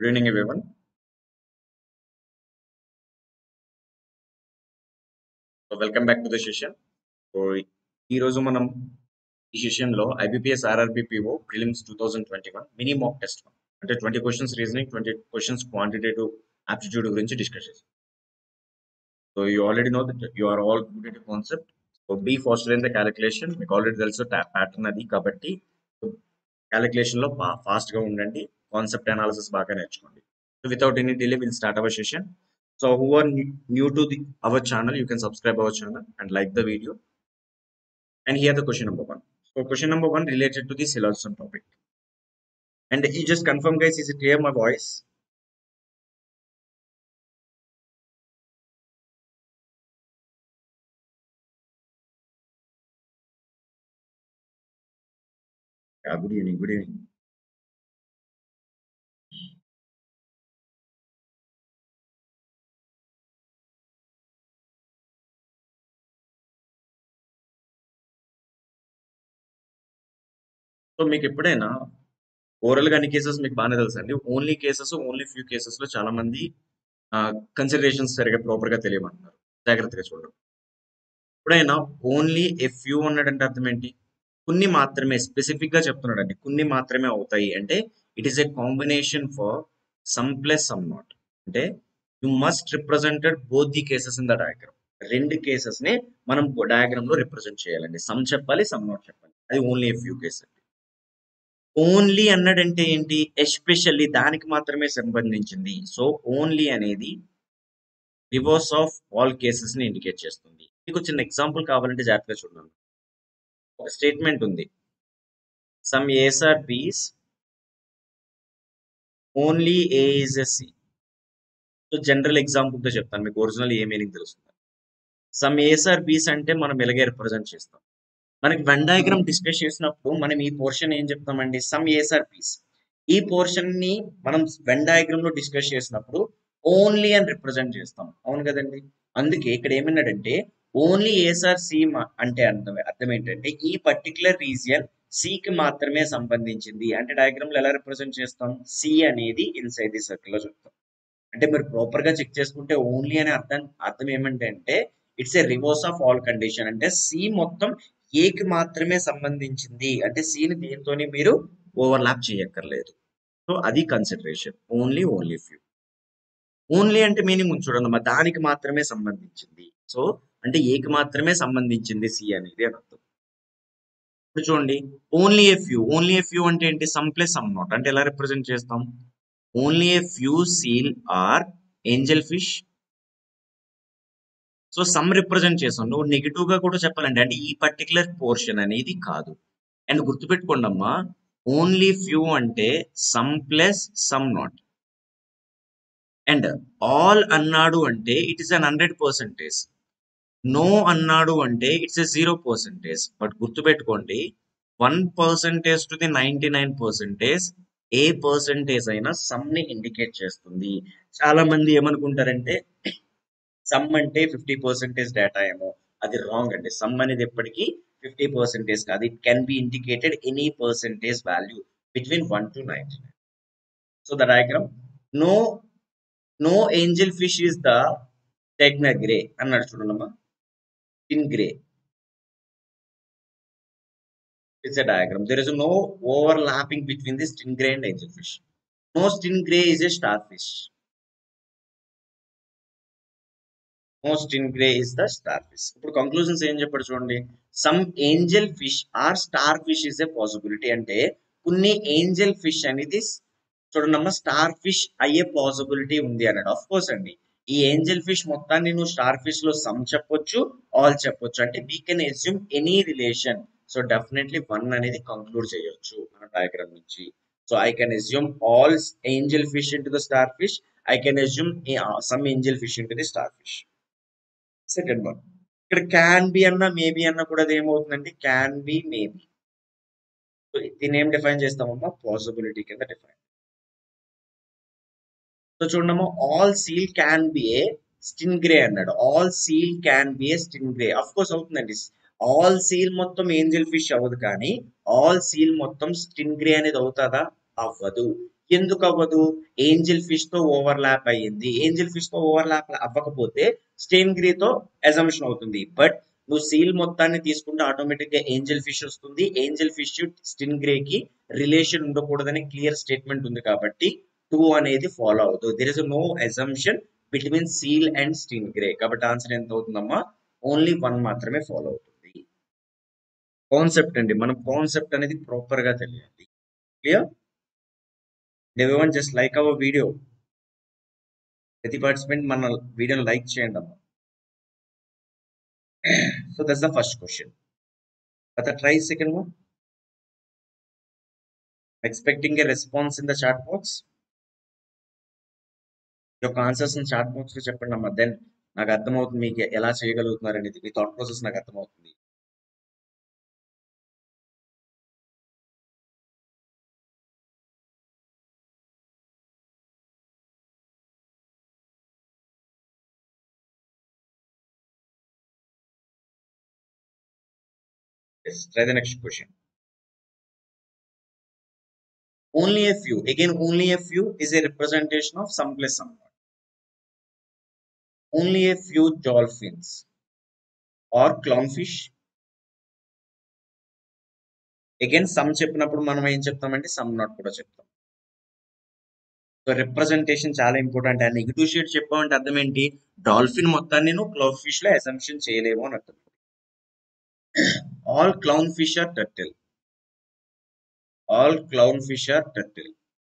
Good evening, everyone. So welcome back to the session. So ఈ రోజు మనం ఈ సెషన్ లో IBPS RRB PO prelims 2021 mini mock test అంటే 20 questions reasoning 20 questions quantitative aptitude గురించి discuss చేస్తాం. So you already know that you are all good at concept. So be faster in the calculation, మీకు already తెలుసు pattern అది, కాబట్టి calculation లో fast గా ఉండండి, కాన్సెప్ట్ అనాలిసిస్ బాగా నేర్చుకోండి. So without any delay will start our session. So who are new to our channel, you can subscribe our channel and like the video. And here the question number 1. So question number 1 related to the syllogism topic. And you just confirm, guys, is it clear my voice? Yeah, good evening, good evening. So మీకు ఎప్పుడైనా oral గా అన్ని cases మీకు బాగానే తెలుసు అండి. Only cases, only few cases లో చాలా మంది కన్సిడరేషన్స్ సరిగా ప్రాపర్ గా తెలియమంటున్నారు. జాగ్రత్తగా చూడండి. ఎప్పుడైనా ఓన్లీ ఏ ఫ్యూ అన్నాడంటే అర్థం ఏంటి? కొన్ని మాత్రమే, స్పెసిఫిక్ గా చెప్తున్నాడండి, కొన్ని మాత్రమే అవుతాయి అంటే it is a combination for some plus some not. అంటే you must represented both the cases in the diagram. రెండు కేసెస్ ని మనం డయాగ్రామ్ లో రిప్రజెంట్ చేయాలండి. సమ్ చెప్పాలి, సమ్ నాట్ చెప్పాలి. అది only a few cases. Only అన్నాడంటే ఏంటి? ఎస్పెషల్లీ దానికి మాత్రమే సంబంధించింది. సో ఓన్లీ అనేది రివర్స్ ఆఫ్ ఆల్ కేసెస్ ని ఇండికేట్ చేస్తుంది. మీకు చిన్న ఎగ్జాంపుల్ కావాలంటే జాగ్రత్తగా చూడండి. ఒక స్టేట్మెంట్ ఉంది, some A's are B's only A is a C. So general example తో చెప్తాను, మీకు ఒరిజినల్ ఏ మీనింగ్ తెలుస్తుంది. సమ్ ఏస్ ఆర్ బీస్ అంటే మనం ఎలాగే రిప్రజెంట్ చేస్తాం. మనకి వెన్ డయాగ్రామ్ డిస్కస్ చేసినప్పుడు మనం ఈ పోర్షన్ ఏం చెప్తామండి? సమ్ ఏస్ ఆర్ బీస్. ఈ పోర్షన్ ని మనం వెన్ డయాగ్రామ్ లో డిస్కస్ చేసినప్పుడు ఓన్లీ అని రిప్రజెంట్ చేస్తాం, అవును కదండి? అందుకే ఇక్కడ ఏమన్నాడంటే ఓన్లీ ఏస్ ఆర్ సి అంటే అర్థం ఏంటంటే ఈ పర్టికులర్ రీజియన్ సి కి మాత్రమే సంబంధించింది. అంటే డయాగ్రామ్ లో ఎలా రిప్రజెంట్ చేస్తాం? సి అనేది ఇన్సైడ్ ది సర్కిల్ లో చెప్తాం. అంటే మీరు ప్రాపర్ గా చెక్ చేసుకుంటే ఓన్లీ అనే అర్థం ఏమంటే it's a reverse of all condition. అంటే సి మొత్తం ఏకి మాత్రమే సంబంధించింది, అంటే సిని దేనితోని మీరు ఓవర్లాప్ చేయక్కర్లేదు. సో అది కన్సిడరేషన్. Only few. ఓన్లీ అంటే మీనింగ్ చూడండి, మరి దానికి మాత్రమే సంబంధించింది. సో అంటే ఏకి మాత్రమే సంబంధించింది సి అనేది అని అర్థం. ఇప్పుడు చూడండి, ఓన్లీ ఏ ఫ్యూ అంటే ఏంటి? Some plus some not. అంటే ఎలా రిప్రజెంట్ చేస్తాం? Only a few seal are angelfish. So some represent చేసాం. నువ్వు నెగిటివ్ గా కూడా చెప్పాలండి, అంటే ఈ పర్టికులర్ పోర్షన్ అనేది కాదు. అండ్ గుర్తుపెట్టుకోండి అమ్మా, ఓన్లీ ఫ్యూ అంటే some plus some not. And all అన్నాడు అంటే ఇట్ ఇస్ అన్ 100%. నో అన్నాడు అంటే ఇట్స్ ఎ 0%. బట్ గుర్తుపెట్టుకోండి, 1% టు ది 99%, ఏ పర్సంటేజ్ అయినా సమ్ ని ఇండికేట్ చేస్తుంది. చాలా మంది ఏమనుకుంటారంటే సమ్ అంటే 50% డేటా ఏమో. అది రాంగ్ అండి. సమ్ అనేది ఎప్పటికీ 50% కాదు. It can be indicated any percentage value between 1 to 99. So the diagram, no angelfish is the stingray అన్నాడు చూడమ్మా, stingray. It's a diagram. There is no overlapping between the stingray and angelfish. No stingray is a starfish. No stingray is the starfish. ఇప్పుడు conclusions ఏం చెప్పాడు చూడండి. Some angelfish are starfish is a possibility. అంటే కొన్ని Angel fish అనేది చూడండి star fish అయ్యే possibility ఉంది అన్నాడు. ఆఫ్ కోర్స్ అండి, ఈ ఏంజల్ ఫిష్ మొత్తాన్ని నువ్వు స్టార్ ఫిష్ లో సమ్ చెప్పొచ్చు, ఆల్ చెప్పొచ్చు. అంటే we can assume any relation. So definitely 1 అనేది కంక్లూడ్ చేయొచ్చు మన డయాగ్రామ్ నుంచి. So I can assume all angelfish into the starfish. I can assume some angelfish into the starfish. Second one, ఇక్కడ can be అన్న maybe అన్న కూడా అది ఏమవుతుందంటే క్యాన్ బి మేబీ. సో దీన్ని ఏం define చేస్తామమ్మా? Possibility కింద డిఫైన్. సో చూడమ్మా, all seal can be a stingray అన్నాడు. All seal can be a stingray. Of course అవుతుందండి. ఆల్ సీల్ మొత్తం ఏంజల్ ఫిష్ అవ్వదు, కానీ ఆల్ సీల్ మొత్తం స్టింగ్రే అనేది అవుతుందా? అవ్వదు. ఎందుకు అవ్వదు? ఏంజెల్ ఫిష్ తో ఓవర్లాప్ అయ్యింది. ఏంజెల్ ఫిష్ తో ఓవర్లాప్ అవ్వకపోతే స్టెయిన్ గ్రే తో అజంప్షన్ అవుతుంది. బట్ నువ్వు సీల్ మొత్తాన్ని తీసుకుంటే ఆటోమేటిక్ గా ఏంజెల్ ఫిష్ వస్తుంది. ఏంజెల్ ఫిష్ స్టిన్ గ్రే కి రిలేషన్ ఉండకూడదని క్లియర్ స్టేట్మెంట్ ఉంది కాబట్టి 2 అనేది ఫాలో అవుతుంది. There is no assumption between seal and stingray. కాబట్టి ఆన్సర్ ఎంత అవుతుందమ్మా? ఓన్లీ 1 మాత్రమే ఫాలో అవుతుంది. కాన్సెప్ట్ అండి, మనం కాన్సెప్ట్ అనేది ప్రాపర్ గా తెలియాలి. Clear? Everyone just like our video. ప్రతి పార్టిసిపెంట్ మన వీడియోని లైక్ చేయండి అమ్మా. So that's the first question. But try second one. Expecting a response in the chat box. యొక్క ఆన్సర్స్ చాట్ బాక్స్ లో చెప్పండి అమ్మా. దెన్ నాకు అర్థమవుతుంది మీకు ఎలా చేయగలుగుతున్నారు అనేది. మీ థాట్ ప్రాసెస్ నాకు అర్థమవుతుంది. Yes, try the next question. Only a few. Again, only a few is a representation of some plus some. Only a few dolphins or clownfish. Again, some చెప్పినప్పుడు మనం ఏం చెప్తామంటే సమ్ నాట్ కూడా చెప్తాం. So representation చాలా important. ఆ negative shade చెప్పామంటే అర్థం ఏంటి? డాల్ఫిన్ మొత్తాన్ని నువ్వు క్లౌన్ ఫిష్ లో అసంప్షన్ చేయలేవు అని అర్థం. All clownfish are turtle. All clownfish are turtle.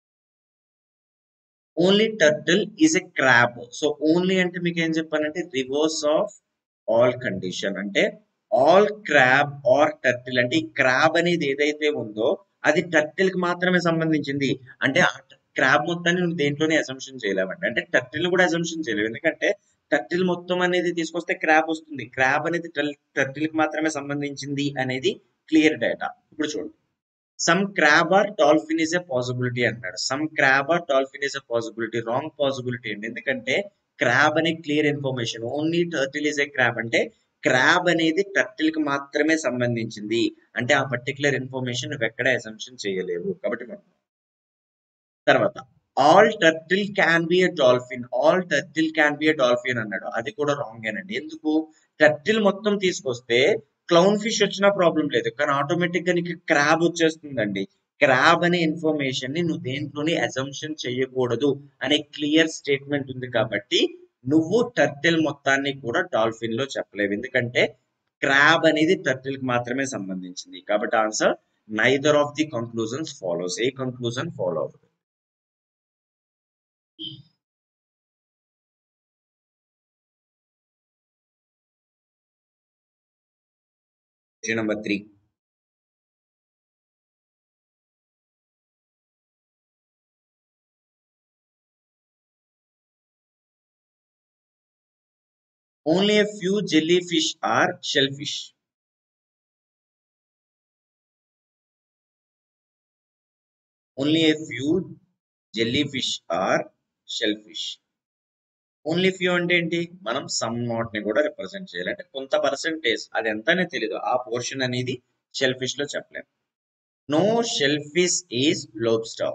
Only turtle is a crab. So only అంటే మీకు ఏం చెప్పానంటే రివర్స్ ఆఫ్ ఆల్ కండిషన్. అంటే ఆల్ క్రాబ్ ఆర్ టర్టిల్ అంటే ఈ క్రాబ్ అనేది ఏదైతే ఉందో అది టర్టిల్ కి మాత్రమే సంబంధించింది. అంటే క్రాబ్ మొత్తాన్ని నువ్వు దేంట్లోనే అసంప్షన్ చేయలేవండి. అంటే టర్టిల్ కూడా అసంప్షన్ చేయలేవు. ఎందుకంటే టర్టిల్ మొత్తం అనేది తీసుకొస్తే క్రాబ్ వస్తుంది. క్రాబ్ అనేది టర్టిల్ కి మాత్రమే సంబంధించింది అనేది క్లియర్ డేటా. ఇప్పుడు చూడండి, some crab are dolphin is a possibility అంటాడు. Some crab are dolphin is a possibility. Wrong possibility అండి. ఎందుకంటే క్రాబ్ అనే clear information. Only turtle is a crab అంటే క్రాబ్ అనేది టర్టిల్ కి మాత్రమే సంబంధించింది. అంటే ఆ పర్టికులర్ ఇన్ఫర్మేషన్ నువ్వు ఎక్కడ అసంప్షన్ చేయలేవు. కాబట్టి తర్వాత all turtle can be a dolphin. All turtle can be a dolphin అన్నాడు. అది కూడా రాంగ్ ఏనండి. ఎందుకు? టర్టిల్ మొత్తం తీసుకొస్తే క్లౌన్ ఫిష్ వచ్చినా ప్రాబ్లం లేదు, కానీ ఆటోమేటిక్ గా నీకు క్రాబ్ వచ్చేస్తుందండి. క్రాబ్ అనే ఇన్ఫర్మేషన్ ని నువ్వు దేంట్లోని అజంప్షన్ చేయకూడదు అనే క్లియర్ స్టేట్మెంట్ ఉంది. కాబట్టి నువ్వు టర్టిల్ మొత్తాన్ని కూడా డాల్ఫిన్ లో చెప్పలేవు. ఎందుకంటే క్రాబ్ అనేది టర్టిల్ కి మాత్రమే సంబంధించింది. కాబట్టి answer neither of the conclusions follows. ఏ కంక్లూజన్ ఫాలో అవుతుంది? Question number 3. Only a few jellyfish are shellfish. Only a few jellyfish are shellfish. Only few అంటే ఏంటి? మనం సమ్ నాట్ ని కూడా రిప్రజెంట్ చేయాలి. అంటే కొంత పర్సెంటేజ్, అది ఎంతనే తెలియదు, ఆ పోర్షన్ అనేది షెల్ ఫిష్ లో చెప్పలేము. No shellfish is lobster.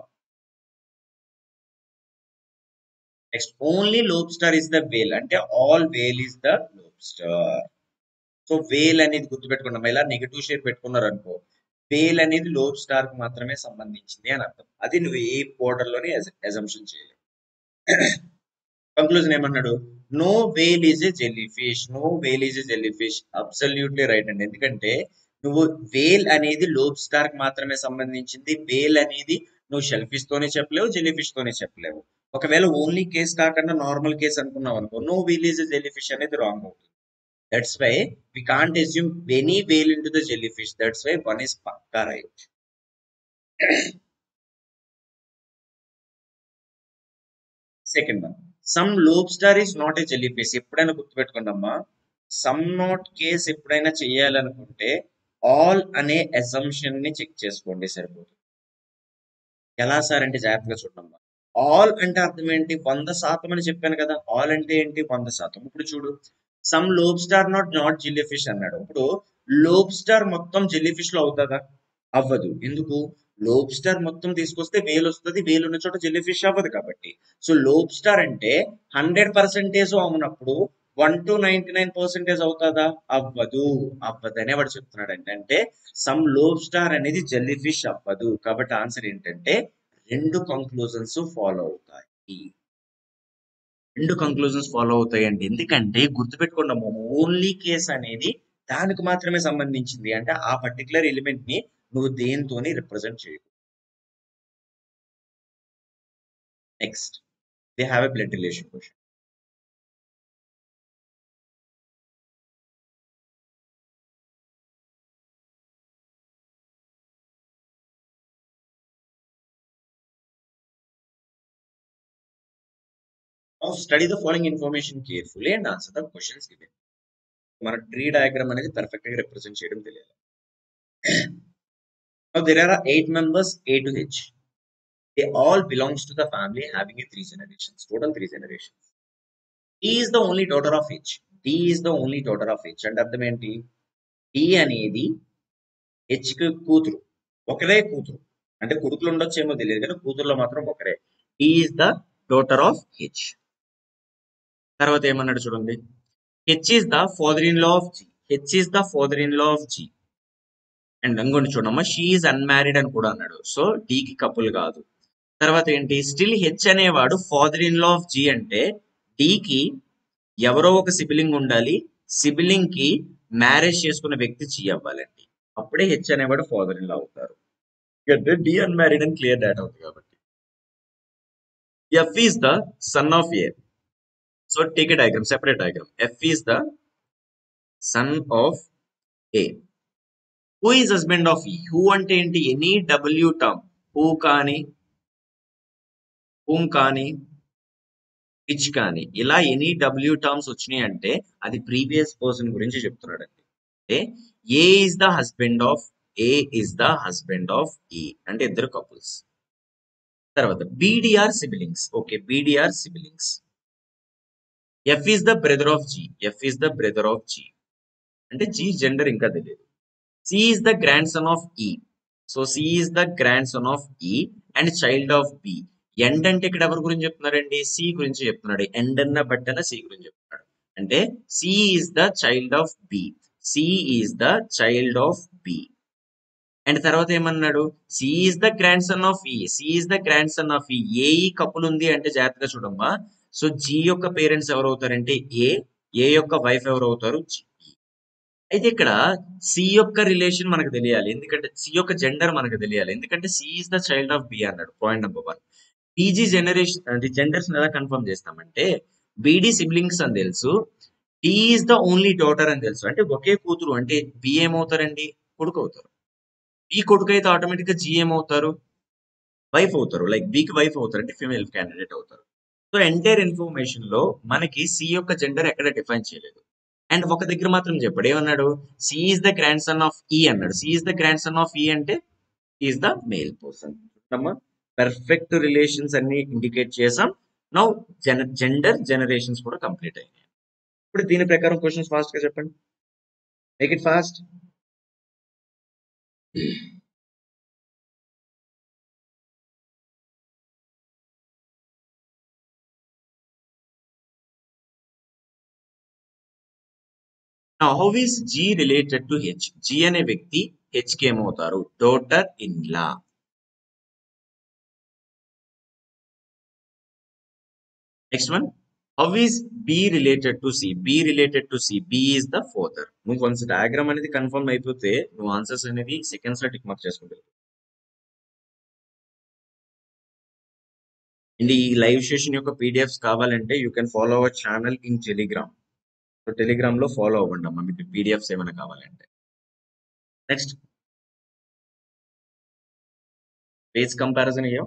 Next only lobster is the whale. అంటే all whale is the lobster. So whale అనేది గుర్తుపెట్టుకున్నాం. ఇలా నెగిటివ్ షేర్ పెట్టుకున్నారు అనుకో, వేల్ అనేది లోబ్స్టార్ కి మాత్రమే సంబంధించింది అని అర్థం. అది నువ్వు ఏ బోర్డర్ లోనే అజంప్షన్ చేయలేవు. కంక్లూజన్ ఏమన్నాడు? No whale is a jellyfish. No whale is a jellyfish. Absolutely right అండి. ఎందుకంటే నువ్వు వేల్ అనేది లోబ్ స్టార్ కి మాత్రమే సంబంధించింది. వేల్ అనేది నువ్వు షెల్ ఫిష్ తోనే చెప్పలేవు, జెల్లీ ఫిష్ తోనే చెప్పలేవు. ఒకవేళ ఓన్లీ కేస్ కాకుండా నార్మల్ కేస్ అనుకున్నావు అనుకో, no whale is a jellyfish అనేది రాంగ్ అవుతుంది. That's why we can't assume any whale into the jellyfish. That's why 1 is పక్కా right. Second one, some lobster is not a jellyfish. ఎప్పుడైనా గుర్తుపెట్టుకోండమ్మా, some not case ఎప్పుడైనా చేయాలనుకుంటే all అనే assumption ని check చేసుకోండి, సరిపోతుంది. ఎలా సార్ అంటే జాగ్రత్తగా చూడమ్మా. ఆల్ అంటే అర్థం ఏంటి? 100% అని చెప్పాను కదా. ఆల్ అంటే ఏంటి? 100%. ఇప్పుడు చూడు, some lobster not jellyfish అన్నాడు. ఇప్పుడు లోబ్స్టార్ మొత్తం జెల్లీ ఫిష్ లో అవుతుందా? అవ్వదు. ఎందుకు? లోబ్‌స్టర్ మొత్తం తీసుకొస్తే వేల్ వస్తది. వేల్ ఉన్న చోట జెల్లీ ఫిష్ అవ్వదు కాబట్టి. సో, లోబ్‌స్టర్ అంటే 100% అవునప్పుడు 1-99% అవుతదా? అవ్వదు. అవ్వదనే వాడు చెప్తున్నాడండి. అంటే సమ్ లోబ్‌స్టార్ అనేది జెల్లీ ఫిష్ అవ్వదు. కాబట్టి ఆన్సర్ ఏంటంటే 2 కంక్లూజన్స్ ఫాలో అవుతాయి. 2 కంక్లూజన్స్ ఫాలో అవుతాయండి. ఎందుకంటే గుర్తుపెట్టుకోండమ్మ, ఓన్లీ కేస్ అనేది దానికి మాత్రమే సంబంధించింది. అంటే ఆ పర్టిక్యులర్ ఎలిమెంట్ ని నువ్వు దేనితోని రిప్రజెంట్ చేయవు. Next, they have a blood relation question. Now study the following information carefully and answer the questions given. మన ట్రీ డయాగ్రామ్ అనేది పర్ఫెక్ట్ గా రిప్రజెంట్ చేయడం తెలియాలి. Now there are 8 members A to H. They all belongs to the family having a 3 generations. Total 3 generations. D is the only daughter of H. D is the only daughter of H. అంటే అర్థం ఏంటి? D అనేది H కి కూతురు. ఒకరే కూతురు. అంటే కొడుకులు ఉండొచ్చేమో తెలియదు కానీ కూతురులో మాత్రం ఒకరే. D is the daughter of H. తర్వాత ఏమన్నాడు చూడండి. H is the father-in-law of G. H is the father-in-law of G. And ఇంకోటి చూడమ్మా, షీ ఈజ్ అన్మ్యారీడ్ అని కూడా అన్నాడు. సో కి కపుల్ కాదు. తర్వాత ఏంటి, స్టిల్ హెచ్ అనేవాడు father in law of G అంటే కి ఎవరో ఒక సిబిలింగ్ ఉండాలి. సిబిలింగ్ కి మ్యారేజ్ చేసుకున్న వ్యక్తి జీ అవ్వాలండి. అప్పుడే హెచ్ అనేవాడు ఫాదర్ ఇన్ లా అవుతారు. అంటే డి అన్మ్యారీడ్ అని క్లియర్ డేట్ అవుతుంది కాబట్టి. F is the son of A. So take a diagram, separate diagram. F is the son of A. Who is husband of E. Who అంటే ఏంటి, any W term, who కానీ, whom కానీ, which కానీ, ఇలా any W terms వచ్చినాయి అంటే అది previous person గురించి చెప్తున్నాడండి. అంటే A is the husband of A is the husband of E అంటే ఇద్దరు కపుల్స్. తర్వాత BDR siblings. Okay, BDR siblings. F is the brother of G. F is the brother of G అంటే G gender ఇంకా తెలియదు. C is the grandson of E. So C is the grandson of E and child of B. And అంటే ఇక్కడ ఎవరి గురించి చెప్తున్నారండి, C గురించి చెప్తున్నాడు. ఎండ్ అన్న బట్టన సి గురించి చెప్తున్నాడు. అంటే C is the child of B. C is the child of B. And తర్వాత ఏమన్నాడు, C is the grandson of E. C is the grandson of E. A ఈ couple ఉంది అంటే జాగ్రత్తగా చూడమ్మా. సో జీ యొక్క parents ఎవరు అవుతారంటే ఏ. ఏ యొక్క వైఫ్ ఎవరు అవుతారు, జీ. అయితే ఇక్కడ సి యొక్క రిలేషన్ మనకు తెలియాలి, ఎందుకంటే సి యొక్క జెండర్ మనకు తెలియాలి, ఎందుకంటే C is the child of B అన్నాడు. Point number 1. పీజీ జనరేషన్ అంటే జెండర్స్ ఎలా కన్ఫర్మ్ చేస్తామంటే బీడీ సిబ్లింగ్స్ అని తెలుసు, D is the only daughter అని తెలుసు. అంటే ఒకే కూతురు అంటే బి ఏమవుతారండి, కొడుకు అవుతారు. బి కొడుకు అయితే ఆటోమేటిక్ గా జి ఏమవుతారు, వైఫ్ అవుతారు. లైక్ బికి వైఫ్ అవుతారు అంటే ఫీమేల్ క్యాండిడేట్ అవుతారు. సో ఎంటైర్ ఇన్ఫర్మేషన్ లో మనకి సి యొక్క జెండర్ ఎక్కడ డిఫైన్ చేయలేదు. అండ్ ఒక దగ్గర మాత్రం చెప్పాడు, ఏమన్నాడు, C is the grandson of E అన్నాడు. C is the grandson of E అంటే is the male person. Perfect relations అన్ని ఇండికేట్ చేసాం. నౌ జెండర్ జనరేషన్స్ కూడా కంప్లీట్ అయినాయి. ఇప్పుడు దీని ప్రకారం క్వశ్చన్స్ ఫాస్ట్ గా చెప్పండి, make it fast. Now, how is G related to H? G అనే వ్యక్తి H కి ఏమవుతారు, daughter in law. Next one, how is B related to C? B related to C. B is the father. నువ్వు once diagram అనేది confirm అయిపోతే నువ్వు answers అనేది seconds లో టిక్ మార్క్ చేసుకుంటావు. అండ్ ఈ లైవ్ సెషన్ యొక్క పీడిఎఫ్స్ కావాలంటే you can follow our channel in Telegram. So Telegram లో ఫాలో అవ్వండి అమ్మా మీకు పీడిఎఫ్స్ ఏమైనా కావాలంటే. నెక్స్ట్, పేజ్ కంపారిజన్ అయ్యో.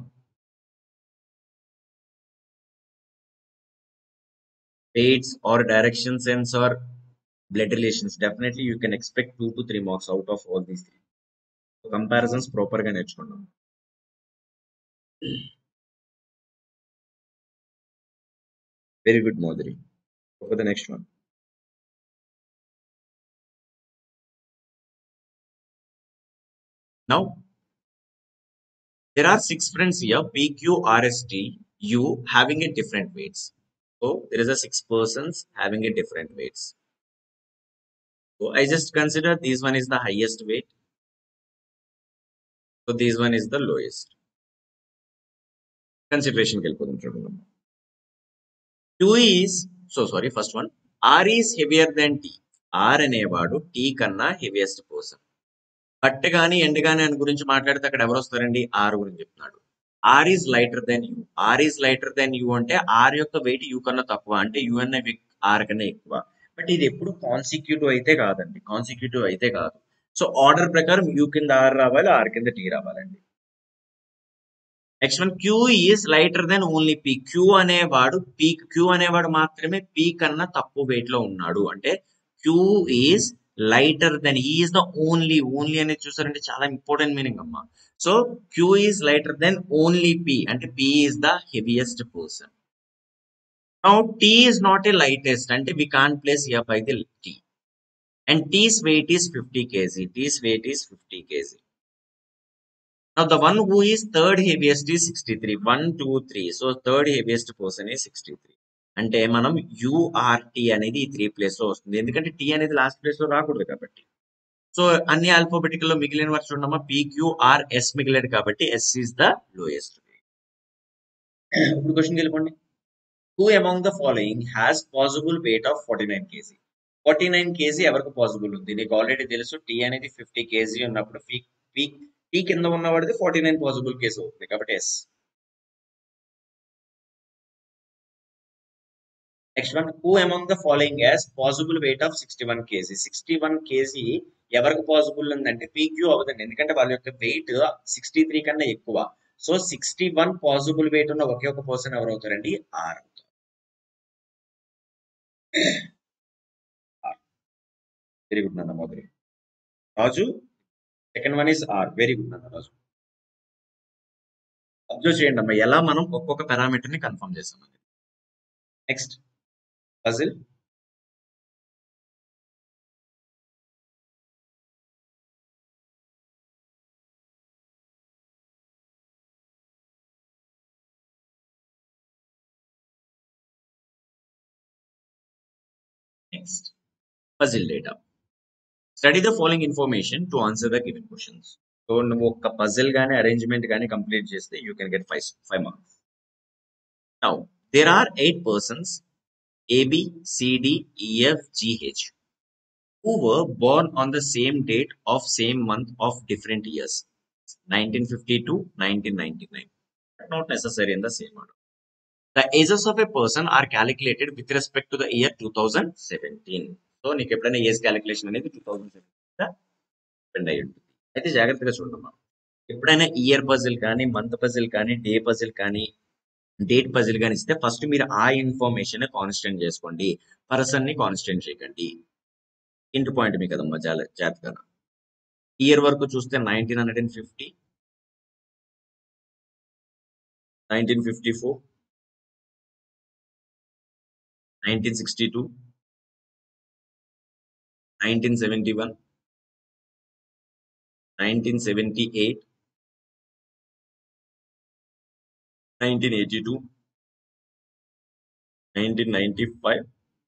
Dates or direction sense or blood relations, definitely you can expect 2 to 3 marks out of all these three. So comparisons proper గా నేర్చుకున్నాం. Very good, Madhuri. Go for the next one. Now there are 6 friends here, P, Q, R, S, T, U having a different weights. So there is a 6 persons having a different weights. So I just consider this one is the highest weight. So this one is the lowest. Consideration చూడండి. Q is, so sorry, first one. R is heavier than T. R అనేవాడు T కన్నా heaviest person. బట్ట కానీ end కానీ అని గురించి మాట్లాడితే అక్కడ ఎవరు వస్తారండి? R గురించి చెప్తున్నాడు. R is lighter than U. R is lighter than U అంటే R యొక్క వెయిట్ U కన్నా తక్కువ, అంటే U అనే R కన్నా ఎక్కువ. బట్ ఇది ఎప్పుడు కాన్సిక్యూటివ్ అయితే కాదండి, కాన్సిక్యూటివ్ అయితే కాదు. సో ఆర్డర్ ప్రకారం U కింద R రావాలి, R కింద T రావాలండి. Next one, Q is lighter then only P. Q అనేవాడు మాత్రమే P కన్నా తక్కువ వెయిట్ లో ఉన్నాడు. అంటే Q is lighter then, is the only అనేది చూసారంటే చాలా ఇంపార్టెంట్ మీనింగ్ అమ్మా. So Q is lighter then only P, అంటే P is the heaviest person. Now T is not a lightest, అంటే we can't place here by the T. And T's weight is 50 kg. T's weight is 50 kg. Now the one who is third heaviest is 63. 1, 2, 3. So third heaviest person is 63. అంటే మనం URT అనేది 3 place లో వస్తుంది, ఎందుకంటే T అనేది last place లో రాకూడదు కాబట్టి. సో అన్ని ఆల్ఫాబెటికల్ లో మిగిలిన వారు చూడమ్మా, PQRS మిగిలేదు కాబట్టి S is the lowest. ఇప్పుడు క్వశ్చన్ వెళ్ళిపోండి. Who among the following has possible weight of 49 kg? 49 kg ఎవరికి పాసిబుల్ ఉంది? నీకు ఆల్రెడీ తెలుసు, T అనేది 50 kg ఉన్నప్పుడు P కింద ఉన్నవాడిది 49 పాసిబుల్ కేసు అవుతుంది కాబట్టి S. Next one, who among the following as possible weight of 61 kg? 61 kg ఎవరికి పాసిబుల్ ఉందంటే PQ అవుతుంది, ఎందుకంటే వాళ్ళ యొక్క వెయిట్ 63 కన్నా ఎక్కువ. సో 61 పాసిబుల్ వెయిట్ ఉన్న ఒకే ఒక పర్సన్ ఎవరు అవుతారండి? ఆర్. వెరీ గుడ్ నాన్న మొదటి Raju. Second one is R. Very good నాన్న రాజు. అబ్జర్వ్ చేయండి అమ్మా ఎలా మనం ఒక్కొక్క పారామీటర్ ని కన్ఫర్మ్ చేస్తామని. Next puzzle. Next, puzzle data. Study the following information to answer the given questions. So, నువ్వు ఒక పజిల్ గానీ అరేంజ్మెంట్ గానీ కంప్లీట్ చేస్తే you can get 5 marks. Now, there are 8 persons A, B, C, D, E, F, G, H who were born on the same date of same month of different years, 1952, 1999, but not necessary in the same order. The ages of a person are calculated with respect to the year 2017. So నీకు ఎప్పుడైనా age calculation అనేది 2017 depend అయ్యి ఉంటుంది. అయితే జాగ్రత్తగా చూడమ్మా, ఎప్పుడైనా year puzzle కానీ, మంత్ పజిల్ కానీ, డే పజిల్ కానీ, డేట్ పజిల్ కానీ ఇస్తే ఫస్ట్ మీరు ఆ ఇన్ఫర్మేషన్ కాన్స్టెంట్ చేసుకోండి, పర్సన్ ని కాన్స్టెంట్ చేయకండి. ఇంటి పాయింట్ మీ కదమ్మా జాగ్రత్తగా. ఇయర్ వరకు చూస్తే 1950, 1954, 1962, 1971, 1978, 1982, 1995,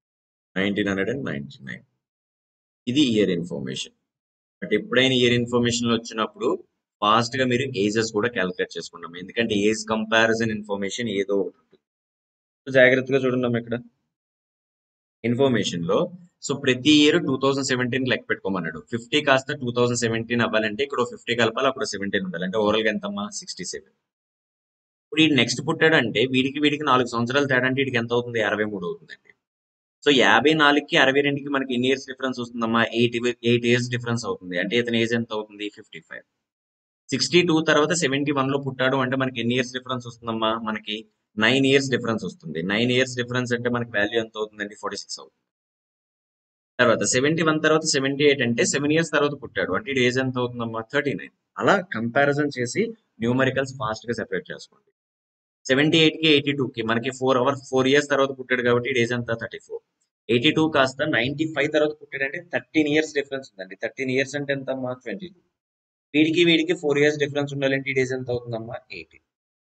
1999. ఇది ఇయర్ ఇన్ఫర్మేషన్. బట్ ఎప్పుడైనా ఇయర్ ఇన్ఫర్మేషన్ వచ్చినప్పుడు ఫాస్ట్ గా మీరు ఏజెస్ కూడా క్యాలిక్యులేట్ చేసుకుంటాం, ఎందుకంటే ఏజ్ కంపారిజన్ ఇన్ఫర్మేషన్ ఏదో ఒకటి ఉంటుంది. సో జాగ్రత్తగా చూడండి ఇక్కడ ఇన్ఫర్మేషన్ లో. సో ప్రతి ఇయర్ 2017 లెక్క పెట్టుకోమన్నాడు. 50 కాస్త 2017 అవ్వాలంటే ఇక్కడ 50 కలపాలి, అక్కడ 17 ఉండాలి, అంటే ఓవరాల్ గా ఎంతమ్మా? 67. ఇప్పుడు ఈ నెక్స్ట్ పుట్టాడంటే వీడికి 4 సంవత్సరాలు తేడా, అంటే వీడికి ఎంత అవుతుంది? 63 అవుతుందండి. సో 54కి 62కి మనకి ఎన్ని ఇయర్స్ డిఫరెన్స్ వస్తుందమ్మా? 8 ఇయర్స్ డిఫరెన్స్ అవుతుంది, అంటే ఇతని ఏజ్ ఎంత అవుతుంది? 55. 62 తర్వాత 71 లో పుట్టాడు అంటే మనకి ఎన్ని ఇయర్స్ డిఫరెన్స్ వస్తుందమ్మా? మనకి 9 ఇయర్స్ డిఫరెన్స్ వస్తుంది. 9 ఇయర్స్ డిఫరెన్స్ అంటే మనకి వాల్యూ ఎంత అవుతుందండి? 46 అవుతుంది. తర్వాత 71 తర్వాత 78 అంటే 7 ఇయర్స్ తర్వాత పుట్టాడు అంటే ఇది ఏజ్ ఎంత అవుతుందమ్మా? 39. అలా కంపారిజన్ చేసి న్యూమరికల్స్ ఫాస్ట్ గా సెపరేట్ చేసుకోండి. 78కి 82కి మనకి 4 ఇయర్స్ తర్వాత పుట్టాడు కాబట్టి ఇది ఏజ్ ఎంత? 34. 82 కాస్త 95 తర్వాత పుట్టాడంటే 13 ఇయర్స్ డిఫరెన్స్ ఉందండి. 13 ఇయర్స్ అంటే ఎంతమ్మా? 22. వీడికి 4 ఇయర్స్ డిఫరెన్స్ ఉండాలంటే ఈ డేస్ ఎంత అవుతుందమ్మా 18.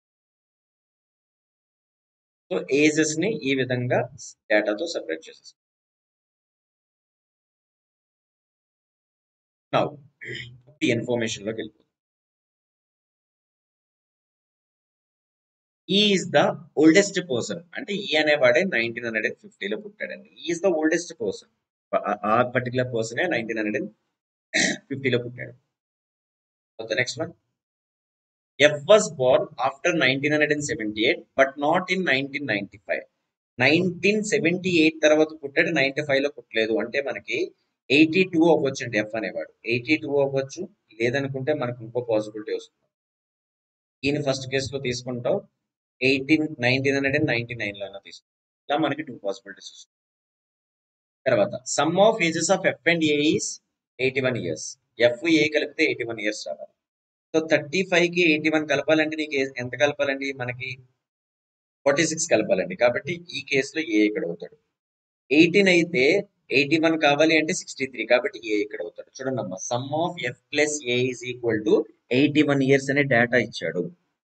సో ఏజెస్ ని ఈ విధంగా డేటాతో సెపరేట్ చేసేస్తాం. నౌ ఈ ఇన్ఫర్మేషన్ లోకి వెళ్ళిపోతుంది. ఈజ్ ద ఓల్డెస్ట్ పర్సన్ అంటే ఈ అనేవాడే 1950లో పుట్టాడండి. Is the oldest person. ఆ పర్టికులర్ పర్సనే 1950లో పుట్టాడు. The next one, F was born after 1978 but not in 1995. 1978 తర్వాత పుట్టాడు, 95లో పుట్టలేదు అంటే మనకి 82 అవ్వచ్చు అండి. ఎఫ్ అనేవాడు 82 అవ్వచ్చు, లేదనుకుంటే మనకు ఇంకో పాసిబిలిటీ వస్తుంది. ఈయన ఫస్ట్ కేసులో తీసుకుంటాం, 1999లో తీసుకుంటాం. ఇలా మనకి 2 పాసిబిలిటీస్ వస్తాయి. తర్వాత sum of ages of F and A is 81 years. F A కలిపితే 81 ఇయర్స్ రావాలి. సో 35 కి 81 కలపాలంటే నీకు ఎంత కలపాలండి? మనకి 46 కలపాలండి. కాబట్టి ఈ కేసులో ఏ ఇక్కడ అవుతాడు. 18 అయితే 81 కావాలి అంటే 63, కాబట్టి ఏ ఇక్కడ అవుతాడు. చూడండి అమ్మా, sum of F plus A is equal to 81 years అనే డేటా ఇచ్చాడు.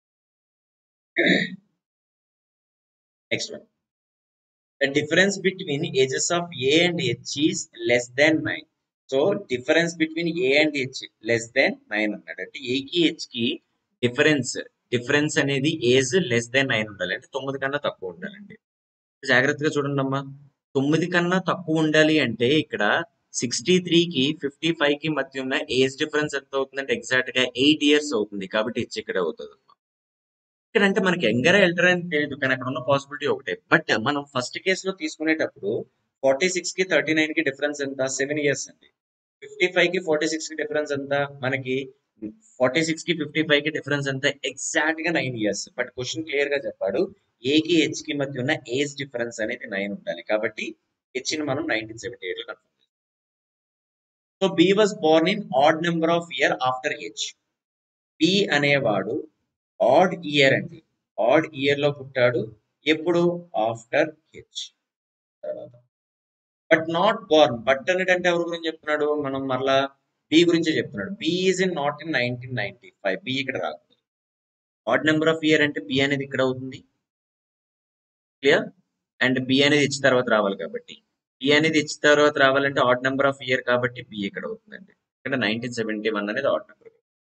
Next one, the difference between ages of A and H is less than 9. So difference between A and H less than 9 అన్నాడు. అంటే ఏకి H కి difference అనేది age less than 9 ఉండాలి, అంటే 9 కన్నా తక్కువ ఉండాలండి. జాగ్రత్తగా చూడండి అమ్మా, 9 కన్నా తక్కువ ఉండాలి అంటే ఇక్కడ 63కి 55కి మధ్య ఉన్న ఏజ్ డిఫరెన్స్ ఎంత అవుతుందంటే ఎగ్జాక్ట్ గా 8 ఇయర్స్ అవుతుంది. కాబట్టి హెచ్ ఇక్కడ అవుతుంది. ఇక్కడ అంటే మనకి యంగర్ ఎల్డర్ అని తెలియదు, కానీ అక్కడ ఉన్న పాసిబిలిటీ ఒకటే. బట్ మనం ఫస్ట్ కేసులో తీసుకునేటప్పుడు 46 కి 39 కి డిఫరెన్స్ ఎంత? 7 ఇయర్స్ అండి. 55 కి 46 కి డిఫరెన్స్ ఎంత? మనకి 46 కి 55 కి డిఫరెన్స్ ఎంత? ఎగ్జాక్ట్ గా 9 ఇయర్స్. బట్ క్వశ్చన్ క్లియర్ గా చెప్పాడు, ఏ కి హెచ్ కి మధ్య ఉన్న ఏజ్ డిఫరెన్స్ అనేది 9 ఉండాలి. కాబట్టి హెచ్ ని మనం 1978 లో కన్ఫర్మ్ చేస్తాం. So B was born in odd number of year after H. B అనేవాడు ఆడ్ ఇయర్ అండి, ఆడ్ ఇయర్ లో పుట్టాడు. ఎప్పుడు? ఆఫ్టర్ హెచ్ తర్వాత. But not born. బట్ అనేటంటే ఎవరి గురించి చెప్తున్నాడు? మనం మరలా బి గురించే చెప్తున్నాడు. B is in not in 1995. B ఇక్కడ రాకూడదు. ఆడ్ నెంబర్ ఆఫ్ ఇయర్ అంటే బి అనేది ఇక్కడ అవుతుంది. క్లియర్? అండ్ బి అనేది హెచ్ తర్వాత రావాలి, కాబట్టి బి అనేది హెచ్ తర్వాత రావాలంటే ఆడ్ నెంబర్ ఆఫ్ ఇయర్, కాబట్టి బి ఇక్కడ అవుతుందండి. ఇక్కడ 1971 అనేది ఆడ్ నెంబర్.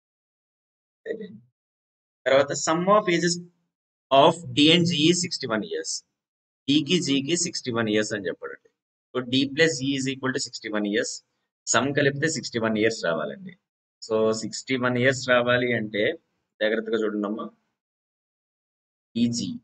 తర్వాత sum of ages of D and G 61 years. డికి జీకి 61 ఇయర్స్ అని చెప్పాడండి. So D plus G is equal to 61 years. Sum కలిపితే 61 ఇయర్స్ రావాలండి. సో 61 ఇయర్స్ రావాలి అంటే జాగ్రత్తగా చూడండి అమ్మా, easy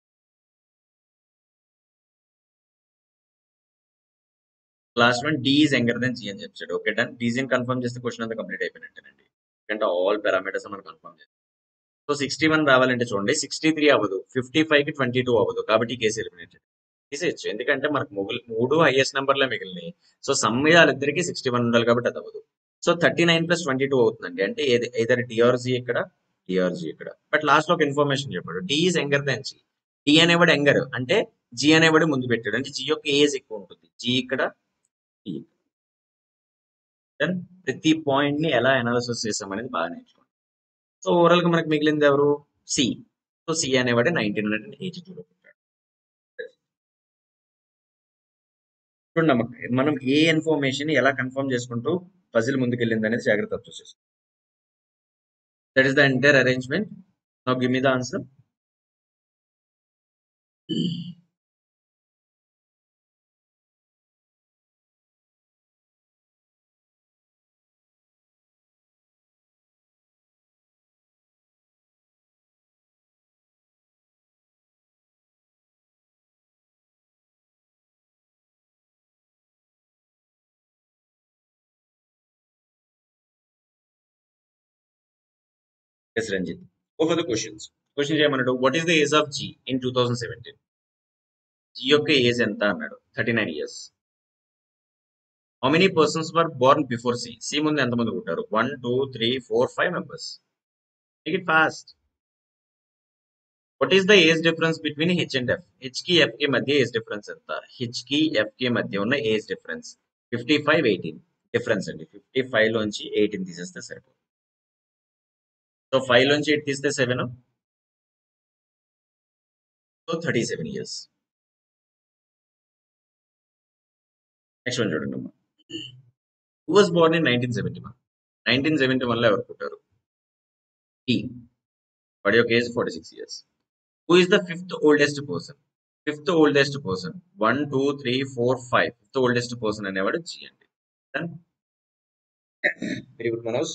last one D is younger then G అని చెప్పాడు. Okay done. డీజీని కన్ఫర్మ్ చేస్తే క్వశ్చన్ అంతా కంప్లీట్ అయిపోయినట్టేనండి. ఎందుకంటే ఆల్ పారామీటర్స్ మనం కన్ఫర్మ్ చేస్తాం. సో 61 రావాలంటే చూడండి, 63 అవ్వదు, 55 కి 22 అవ్వదు, కాబట్టి ఈ కేసు ఎలిమినేటెడ్. తీసేయచ్చు, ఎందుకంటే మనకు మూడు హైయెస్ట్ నెంబర్లే మిగిలినాయి. సో సమ్ మీద వాళ్ళిద్దరికి 61 ఉండాలి, కాబట్టి అది అవ్వదు. సో 39 ప్లస్ 22 అవుతుందండి. అంటే ఏదైనా డిఆర్జీ ఇక్కడ, డిఆర్జీ ఇక్కడ. బట్ లాస్ట్ లో ఒక ఇన్ఫర్మేషన్ చెప్పాడు, D is younger than G. D అనేవాడు యంగర్ అంటే జీ అనేవాడు ముందు పెట్టాడు, అంటే జీ యొక్క ఏజ్ ఎక్కువ ఉంటుంది. జీ ఇక్కడ, డి ఇక్కడ. దెన్ ప్రతి పాయింట్ ని ఎలా అనాలిసిస్ చేసాం అనేది బాగా నేర్చుకోండి. సో ఓవరాల్ గా మనకు మిగిలింది ఎవరు? సి. సో సి అనేవాడు 1982లో పుట్టాడు. చూడండి, మనం ఏ ఇన్ఫర్మేషన్ ఎలా కన్ఫర్మ్ చేసుకుంటూ పజిల్ ముందుకెళ్ళింది అనేది జాగ్రత్త చూసేస్తాం. That is the entire arrangement. Now give me the answer. Yes Ranjit, go for the questions. Question చేయమన్నాడు, what is the age of G in 2017? G యొక్క ఏజ్ ఎంత అన్నాడు, 39 years. How many persons were born before C? C ముందు ఎంతమంది పుట్టారు? 1 2 3 4 5 members. Make it fast. What is the age difference between H and F? H కి F కి మధ్య age difference ఎంత? హెచ్ కి ఎఫ్ కి మధ్య ఉన్న ఏజ్ డిఫరెన్స్ 55 18 డిఫరెన్స్ అండి. 55 లోంచి 18 తీసేస్తే సరిపోతుంది. సో 5 లోంచి 8 తీస్తే 7, సో 37 years. నెక్స్ట్ వన్ చూడండి అమ్మా. Who was born in 1971? 1971 లో ఎవరు పుట్టారు? టీ. వాడి యొక్క age 46 years. Who is the fifth oldest person? Fifth oldest person 1 2 3 4 5 fifth oldest person అనేవాడు జీ అండి. Very good Manoj.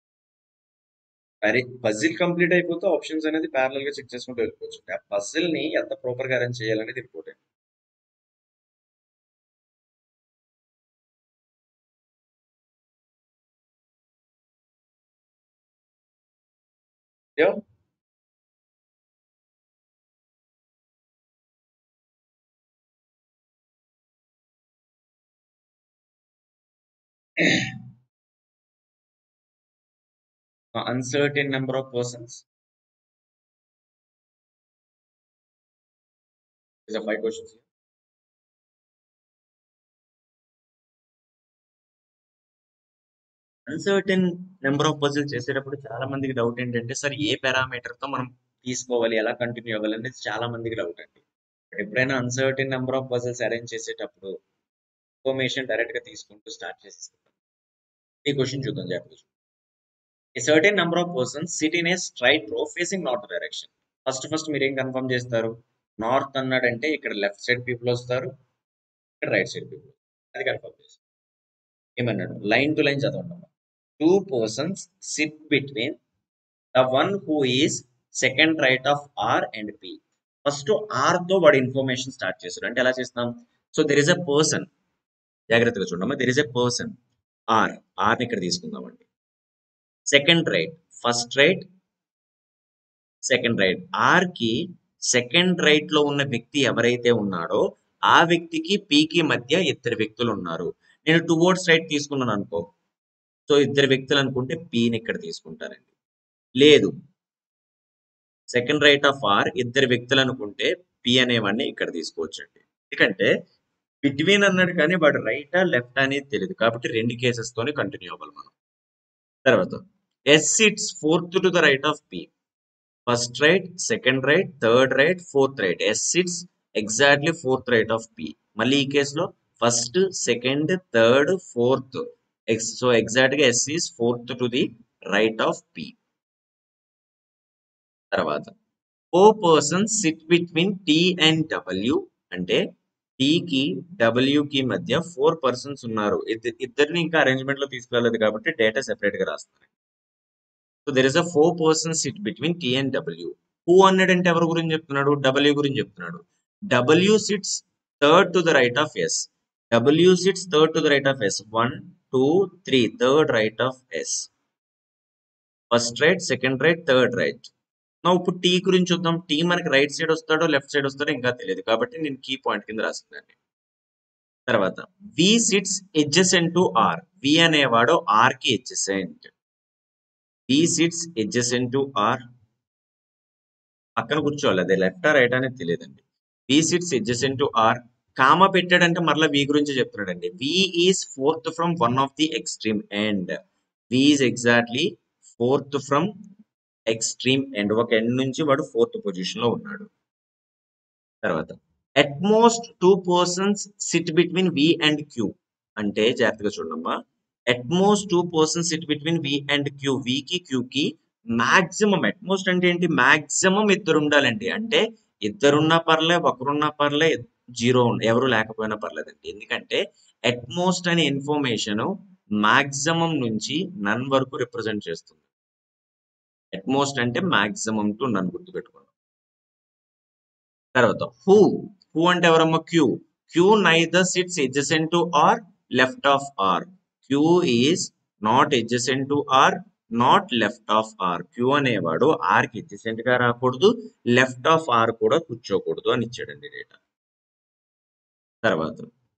Puzzle complete అయిపోతే ఆప్షన్స్ అనేది ప్యారలల్ గా చెక్ చేసుకుంటూ వెళ్ళిపోవచ్చు. ఆ పజిల్ ని ఎంత ప్రాపర్ గా అరేంజ్ చేయాలనేది important. Uncertain number of persons. These are 5 questions here. Uncertain number of puzzle చేసేటప్పుడు చాలా మందికి డౌట్ ఏంటంటే సార్ ఏ పారామీటర్ తో మనం తీసుకోవాలి, ఎలా కంటిన్యూ అవ్వాలి అనేది చాలా మందికి డౌట్ అండి. బట్ ఎప్పుడైనా uncertain number of puzzles arrange చేసేటప్పుడు ఇన్ఫర్మేషన్ డైరెక్ట్ గా తీసుకుంటూ స్టార్ట్ చేసేస్తాం. ఈ క్వశ్చన్ చూద్దాం జాగ్రత్త. A certain number of persons sit in a straight row facing north direction. First మీరు ఏం కన్ఫర్మ్ చేస్తారు? నార్త్ అన్నాడంటే ఇక్కడ లెఫ్ట్ సైడ్ పీపుల్ వస్తారు, ఇక్కడ రైట్ సైడ్ పీపుల్. అది కన్ఫర్మ్ చేస్తారు. ఏమన్నాడు? లైన్ టు లైన్ చదవండి. 2 persons sit between the one who is second right of R and P. First R తో వాడు ఇన్ఫర్మేషన్ స్టార్ట్ చేస్తాడు. అంటే ఎలా చేస్తాం? So there is a person, జాగ్రత్తగా చూడమ్మా, there is a person R. ఆర్ని ఇక్కడ తీసుకుందామండి. Second right, first right, second right. R కి సెకండ్ రైట్ లో ఉన్న వ్యక్తి ఎవరైతే ఉన్నాడో ఆ వ్యక్తికి పీకి మధ్య ఇద్దరు వ్యక్తులు ఉన్నారు. నేను టువర్డ్స్ రైట్ తీసుకున్నాను అనుకో, సో ఇద్దరు వ్యక్తులు అనుకుంటే పీని ఇక్కడ తీసుకుంటారండి. లేదు, సెకండ్ రైట్ ఆఫ్ ఆర్ ఇద్దరు వ్యక్తులు అనుకుంటే పి అనేవాడిని ఇక్కడ తీసుకోవచ్చండి. ఎందుకంటే బిట్వీన్ అన్నాడు కానీ వాడు రైటా లెఫ్ట్ అనేది తెలియదు, కాబట్టి రెండు కేసెస్ తోనే కంటిన్యూ అవ్వాలి మనం. తర్వాత S sits fourth to the right of P. First right, second right, third right, fourth right. S sits exactly fourth right of P. మళ్ళీ ఈ కేసులో first, second, third, fourth. So exact గా S is fourth to the right of P. తర్వాత 4 persons sit between T and W. అంటే టీకి డబ్ల్యూకి మధ్య 4 persons ఉన్నారు. ఇద్దరిని ఇంకా అరేంజ్మెంట్ లో తీసుకురాలేదు కాబట్టి డేటా సెపరేట్ గా రాస్తారు. So there is a 4 persons sit between T and W. Who అన్నాడంటే ఎవరి గురించి చెప్తున్నాడు? డబ్ల్యూ గురించి చెప్తున్నాడు. W sits third to the right of S. W sits third to the right of S. 1 2 3 third right of S. First right, second right, third right. ఇప్పుడు T గురించి చూద్దాం. T మనకి రైట్ సైడ్ వస్తాడో left side వస్తాడో ఇంకా తెలియదు, కాబట్టి నేను కీ పాయింట్ కింద రాస్తున్నాను. తర్వాత V sits adjacent to R. V అనేవాడు ఆర్ కి ఎడ్జసెంట్. V sits adjacent to R. పక్కన కూర్చోవాలి, అదే లెఫ్ట్ రైట్ అనేది తెలియదండి. V sits adjacent to R. Comma పెట్టాడంటే మరలా వి గురించి చెప్తున్నాడండి. V is fourth from one of the extreme end. V is exactly fourth from extreme end. ఒక ఎండ్ నుంచి వాడు ఫోర్త్ పొజిషన్ లో ఉన్నాడు. తర్వాత at most 2 persons sit between V and queue. అంటే జాగ్రత్తగా చూడమ్మా, at most 2 persons sit between V and Q. వికి క్యూకి మాక్సిమం, అట్మోస్ట్ అంటే ఏంటి? మాక్సిమం ఇద్దరు ఉండాలండి. అంటే ఇద్దరున్నా పర్లే, ఒకరున్నా పర్లే, జీరో ఎవరు లేకపోయినా పర్లేదండి. ఎందుకంటే అట్మోస్ట్ అనే ఇన్ఫర్మేషన్ మాక్సిమం నుంచి నన్ వరకు రిప్రజెంట్ చేస్తుంది. అట్మోస్ట్ అంటే మాక్సిమం టు నన్ గుర్తుపెట్టుకోండి. తర్వాత హూ. హూ అంటే ఎవరమ్మా? Q. Q neither sits adjacent to R left of R. Q is not adjacent to R, not left of R. Q అనేవాడు ఆర్ కి ఎడ్జసెంట్ గా రాకూడదు, లెఫ్ట్ ఆఫ్ ఆర్ కూడా కూర్చోకూడదు అని ఇచ్చాడండి డేటా. తర్వాత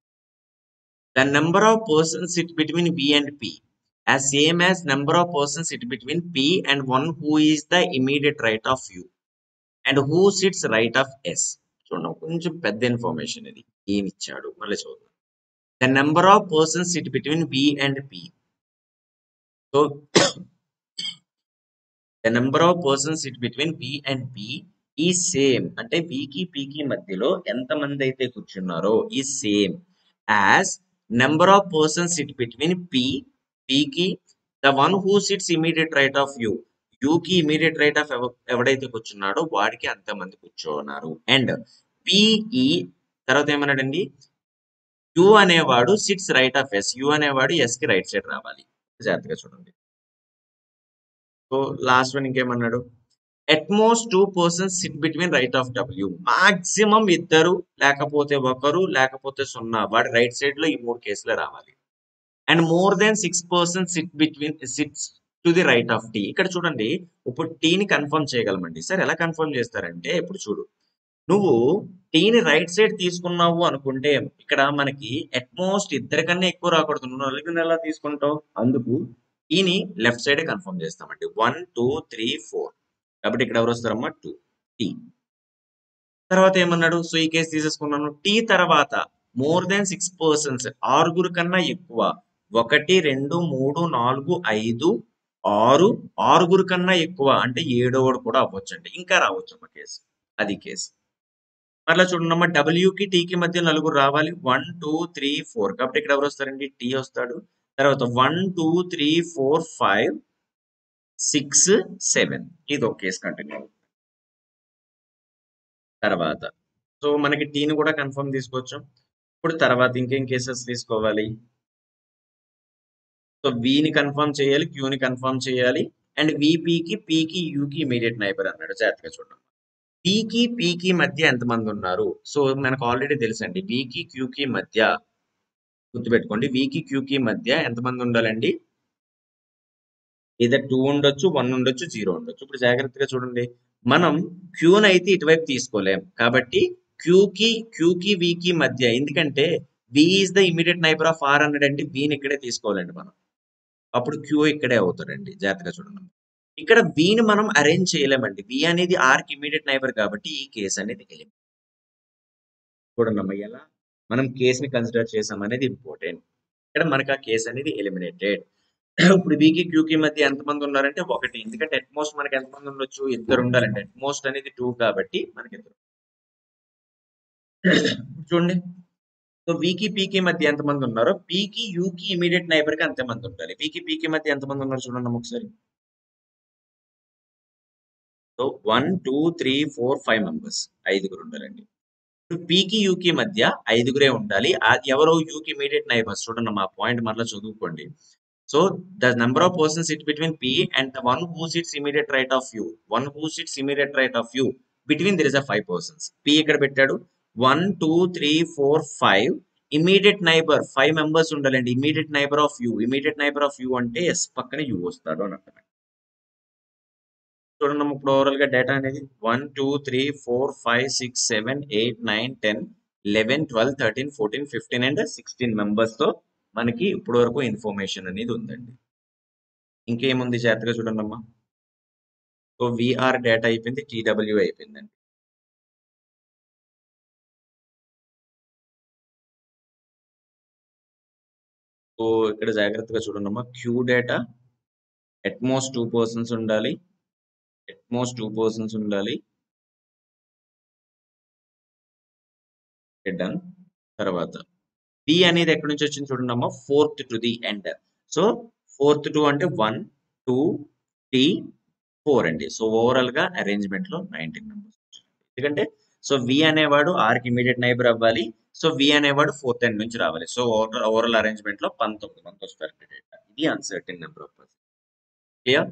the number of persons sit between V and P as same as number of persons sit between P and one who is the immediate right of U and who sits right of S. చూడండి, కొంచెం పెద్ద information ఇది. ఏమి ఇచ్చాడు మళ్ళీ చూద్దాం. The number of persons sit between V and P. So the number of persons sit between V and P is same, అంటే వికి పికి మధ్యలో ఎంతమంది అయితే కూర్చున్నారో is same as number of persons sit between పికి the one who sits immediate right of యూకి immediate right of ఎవడైతే కూర్చున్నాడో వాడికి అంతమంది కూర్చోన్నారు. అండ్ పిఈ తర్వాత ఏమన్నాడండి, యు అనేవాడు sits right of S, U అనేవాడు ఎస్ కి రైట్ సైడ్ రావాలి. జాగ్రత్తగా చూడండి. సో లాస్ట్ వన్ ఇంకేమన్నాడు, at most 2 persons sit between right of W, maximum ఇద్దరు లేకపోతే ఒకరు లేకపోతే 0 వాడి రైట్ సైడ్ లో ఈ 3 కేసులు రావాలి. And more then 6 persons sits to the right of T. ఇక్కడ చూడండి, ఇప్పుడు టీని కన్ఫర్మ్ చేయగలమండి. సార్ ఎలా కన్ఫర్మ్ చేస్తారంటే, ఇప్పుడు చూడు, నువ్వు టీని రైట్ సైడ్ తీసుకున్నావు అనుకుంటే ఇక్కడ మనకి అట్మోస్ట్ ఇద్దరికన్నా ఎక్కువ రాకూడదు. నువ్వు నలుగురిని ఎలా తీసుకుంటావు, అందుకు టీని లెఫ్ట్ సైడే కన్ఫర్మ్ చేస్తామండి. 1 2 3 4 కాబట్టి ఇక్కడ ఎవరు వస్తారమ్మా, 2 టీ. తర్వాత ఏమన్నాడు, సో ఈ కేసు తీసేసుకున్నాను. టీ తర్వాత మోర్ దెన్ 6 పర్సన్స్, 6 కన్నా ఎక్కువ, 1 2 3 4 5 6, 6 కన్నా ఎక్కువ అంటే 7వ కూడా అవ్వచ్చండి, ఇంకా రావచ్చు ఒక కేసు, అది కేసు. అట్లా చూడండి, డబ్ల్యూకి టీకి మధ్య నలుగురు రావాలి, 1 2 3 4 కాబట్టి ఇక్కడ ఎవరు వస్తారండి, టీ వస్తాడు. తర్వాత 1 2 3 4 5 6 7 ఇది ఒక కేసు కంటిన్యూ. తర్వాత సో మనకి టీని కూడా కన్ఫర్మ్ తీసుకోవచ్చు. ఇప్పుడు తర్వాత ఇంకేం కేసెస్ తీసుకోవాలి, సో విని కన్ఫర్మ్ చేయాలి, క్యూని కన్ఫర్మ్ చేయాలి, అండ్ విపికి పికి యూకి ఇమీడియట్ నైబర్ అన్నాడు. జాగ్రత్తగా చూడండి, పికి పికి మధ్య ఎంతమంది ఉన్నారు, సో మనకు ఆల్రెడీ తెలుసండి, వికి క్యూకి మధ్య గుర్తుపెట్టుకోండి, వికి క్యూకి మధ్య ఎంతమంది ఉండాలండి, ఏదో 2 ఉండొచ్చు, 1 ఉండొచ్చు, 0 ఉండొచ్చు. ఇప్పుడు జాగ్రత్తగా చూడండి, మనం క్యూని అయితే ఇటువైపు తీసుకోలేం కాబట్టి క్యూకి వికి మధ్య, ఎందుకంటే V is the immediate neighbour of R అన్నాడంటే విని ఇక్కడే తీసుకోవాలండి మనం, అప్పుడు క్యూ ఇక్కడే అవుతాడండి. జాగ్రత్తగా చూడండి, ఇక్కడ విని మనం అరేంజ్ చేయలేమండి, వి అనేది ఆర్ కి ఇమీడియట్ నైబర్ కాబట్టి ఈ కేసు అనేది ఎలిమినేట్. చూడండి ఎలా మనం కేసుని కన్సిడర్ చేసాం అనేది ఇంపార్టెంట్. ఇక్కడ మనకు ఆ కేసు అనేది ఎలిమినేటెడ్. ఇప్పుడు వికి క్యూకి మధ్య ఎంతమంది ఉన్నారంటే 1, ఎందుకంటే అట్మోస్ట్ మనకి ఎంతమంది ఉండొచ్చు, 2 ఉండాలండి, అట్మోస్ట్ అనేది 2 కాబట్టి మనకి 2. చూడండి, సో వికి పీకి మధ్య ఎంతమంది ఉన్నారో పీకి యూకి ఇమీడియట్ నైబర్ కి అంతమంది ఉండాలి. పీకి పీకి మధ్య ఎంతమంది ఉన్నారు చూడండి ఒకసారి, సో 1 2 3 4 5 మెంబర్స్, 5గురు ఉండాలండి. ఇప్పుడు పీకి యూకి మధ్య 5గురే ఉండాలి, ఎవరో యూకి ఇమీడియట్ నైబర్స్. చూడండి మా పాయింట్ మరలా చదువుకోండి. So the number of persons sit between P and the one who sits immediate right of you. One who sits immediate right of you. Between there is a 5 persons. P ఇక్కడ పెట్టాడు 1 2 3 4 5. Immediate neighbor 5 members ఉండాలండి. Immediate neighbor of you. Immediate neighbor of you అంటే S పక్కన U వస్తాడు అని అర్థం. చూడండి ఇప్పుడు ఓవరాల్ గా డేటా అనేది 1 2 3 4 5 6 7 8 9 10 11 12 13 14 15 and 16 మెంబర్స్ తో మనకి ఇప్పటి వరకు ఇన్ఫర్మేషన్ అనేది ఉందండి. ఇంకేముంది జాగ్రత్తగా చూడండి అమ్మా. సో విఆర్ డేటా అయిపోయింది, టీడబ్ల్యూ అయిపోయిందండి. సో ఇక్కడ జాగ్రత్తగా చూడండి అమ్మా, క్యూ డేటా అట్మోస్ట్ 2 పర్సన్స్ ఉండాలి, అట్మోస్ట్ 2 పర్సన్స్ ఉండాలి. డన్. తర్వాత పి అనేది ఎక్కడి నుంచి వచ్చింది చూడండి అమ్మా, 4th to the end. So 4th to అంటే 1 2 3 4 అండి. సో ఓవరాల్ గా అరేంజ్మెంట్ లో 19 మెంబర్స్. ఎందుకంటే సో వి అనేవాడు ఆర్ కి ఇమీడియట్ నైబర్ అవ్వాలి, సో వి అనేవాడు 4th ఎండ్ నుంచి రావాలి. సో ఓవరాల్ అరేంజ్మెంట్ లో 19 మంది వస్తారు. ఇది uncertain number of persons. Clear?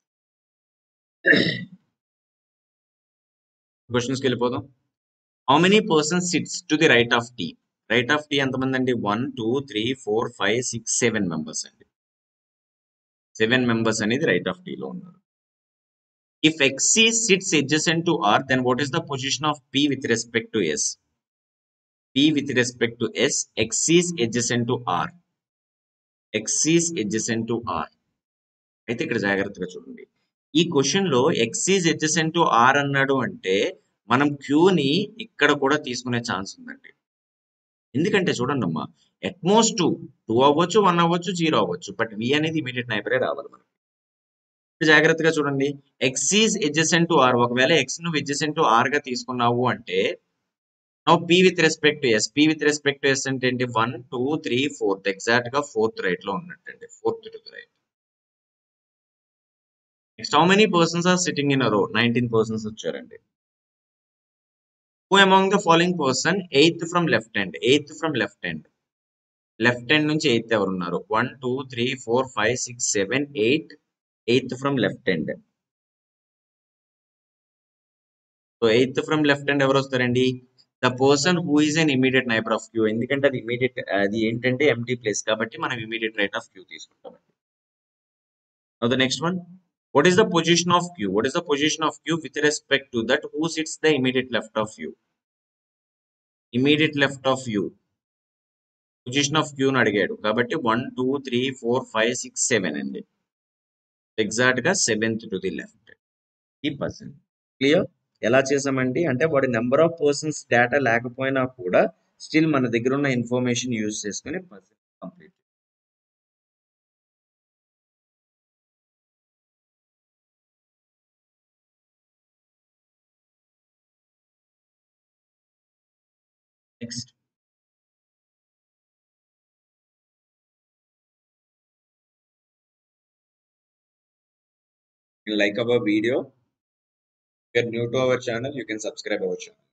క్వశ్చన్స్కి వెళ్ళిపోదాం. How many persons sits to the right of T? Right of T ఎంతమంది అండి, 1 2 3 4 5 6 7 మెంబర్స్ అండి. 7 మెంబర్స్ అనేది రైట్ ఆఫ్ టీ లో ఉన్నారు. If X sits adjacent to R, then what is the position of P with respect to S? P with respect to S, X is adjacent to R. X is adjacent to R. అయితే ఇక్కడ జాగ్రత్తగా చూడండి, ఈ question లో X is adjacent to R అన్నాడు అంటే మనం క్యూని ఇక్కడ కూడా తీసుకునే ఛాన్స్ ఉందండి. ఎందుకంటే చూడండి అమ్మా, అట్మోస్ట్ 2 అవ్వచ్చు, 1 అవ్వచ్చు, 0 అవ్వచ్చు, బట్ వి అనేది ఇమీడియట్ నైబరే రావాలి మనకి. జాగ్రత్తగా చూడండి. X is adjacent to R. ఒకవేళ ఎక్స్ నువ్వు ఎడ్జసెంట్ టు ఆర్ గా తీసుకున్నావు అంటే now P with respect to S. P with respect to S అంటే ఏంటి? 1 2 3 4 ఎగ్జాక్ట్ గా ఫోర్త్ రైట్ లో ఉన్నట్టండి. Fourth to right. Next how many persons are sitting in a row? 19 persons వచ్చారండి. Who among the following person eighth from left hand? Eighth from left hand. Left hand నుంచి eighth ఎవరున్నారు? 1 2 3 4 5 6 7 8. Eighth from left hand. So eighth from left hand ఎవరు వస్తారండి? The person who is an immediate neighbour of Q. ఎందుకంటే అది immediate, అది ఏంటంటే empty place కాబట్టి మనం ఇమీడియట్ రైట్ ఆఫ్ క్యూ తీసుకుంటాం. Now the next one, what is the position of Q? What is the position of Q with respect to that who sits the immediate left of you? Immediate left of you. Position of Q ను అడిగాడు కాబట్టి 1 2 3 4 5 6 7 అండి. Exact గా 7th to the left ఈ person. Clear? ఎలా చేసామండి అంటే వాడి నెంబర్ ఆఫ్ పర్సన్స్ డేటా లేకపోయినా కూడా స్టిల్ మన దగ్గర ఉన్న ఇన్ఫర్మేషన్ యూజ్ చేసుకుని person complete. Next, like our video. If you're new to our channel, you can subscribe our channel.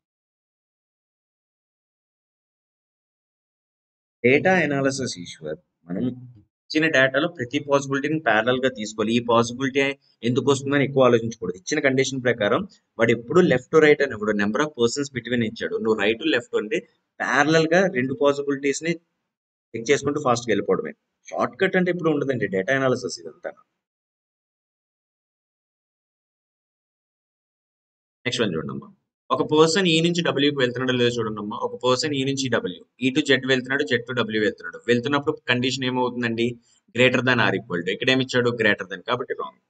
Data analysis Eshwar, మనం ఇచ్చిన డేటాలో ప్రతి పాసిబిలిటీని ప్యారల్ గా తీసుకోవాలి. ఈ పాసిబిలిటీ ఎందుకు వస్తుందని ఎక్కువ ఆలోచించకూడదు. ఇచ్చిన కండిషన్ ప్రకారం వాడు ఎప్పుడు లెఫ్ట్ టు రైట్ అని ఇప్పుడు నెంబర్ ఆఫ్ పర్సన్స్ బిట్వీన్ ఇచ్చాడు. నువ్వు రైట్ టు లెఫ్ట్ అంటే ప్యారల్ గా రెండు పాసిబిలిటీస్ ని చెక్ చేసుకుంటూ ఫాస్ట్ గా వెళ్ళిపోవడమే. షార్ట్ కట్ అంటే ఇప్పుడు ఉండదండి డేటా ఎనాలిసిస్ ఇదంతా. నెక్స్ట్ వన్ చూడండి అమ్మా. ఒక పర్సన్ ఈ నుంచి డబ్ల్యూకి వెళ్తున్నాడో లేదో చూడండి అమ్మా. ఒక పర్సన్ ఈ నుంచి డబ్ల్యూ, ఈ టు జెడ్ వెళ్తున్నాడు, జెడ్ టు డబ్ల్యూ వెళ్తున్నాడు. వెళ్తున్నప్పుడు కండిషన్ ఏమవుతుందండి? Greater than or equal to. ఇక్కడ ఏమి ఇచ్చాడు? గ్రేటర్ దాన్, కాబట్టి రాంగ్.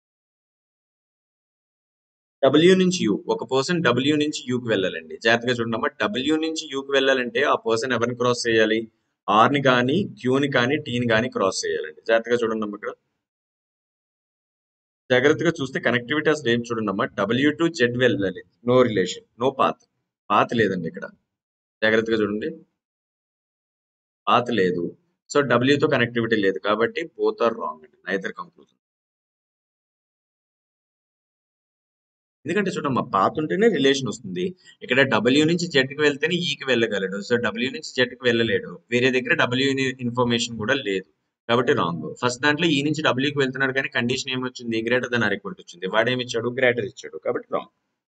డబ్ల్యూ నుంచి యూ, ఒక పర్సన్ డబ్ల్యూ నుంచి యూకి వెళ్ళాలండి. జాగ్రత్తగా చూడండి అమ్మా. డబ్ల్యూ నుంచి యూకి వెళ్ళాలంటే ఆ పర్సన్ ఎవరిని క్రాస్ చేయాలి? ఆర్ ని కానీ, క్యూని కానీ, టీని కానీ క్రాస్ చేయాలండి. జాగ్రత్తగా చూడండి అమ్మా. ఇక్కడ జాగ్రత్తగా చూస్తే కనెక్టివిటీ అసలు ఏం చూడండి అమ్మా. డబ్ల్యూ టు జెడ్ వెళ్ళాలి, no relation, no path. Path లేదండి ఇక్కడ. జాగ్రత్తగా చూడండి, పాత్ లేదు. సో డబ్ల్యూతో కనెక్టివిటీ లేదు కాబట్టి బోత్ ఆర్ రాంగ్ అండి. Neither conclusion. ఎందుకంటే చూడమ్మా, పాత్ ఉంటేనే రిలేషన్ వస్తుంది. ఇక్కడ డబ్ల్యూ నుంచి జెడ్కి వెళ్తేనే ఈకి వెళ్ళగలడు. సో డబ్ల్యూ నుంచి జెడ్కి వెళ్ళలేడు. వేరే దగ్గర డబ్ల్యూ ఇన్ఫర్మేషన్ కూడా లేదు కాబట్టి రాంగ్. ఫస్ట్ దాంట్లో ఈ నుంచి డబ్ల్యూకి వెళ్తున్నాడు కానీ కండిషన్ ఏమొచ్చింది? Greater than or equal to వచ్చింది. వాడేమి ఇచ్చాడు? గ్రేటర్ ఇచ్చాడు కాబట్టి రాంగ్.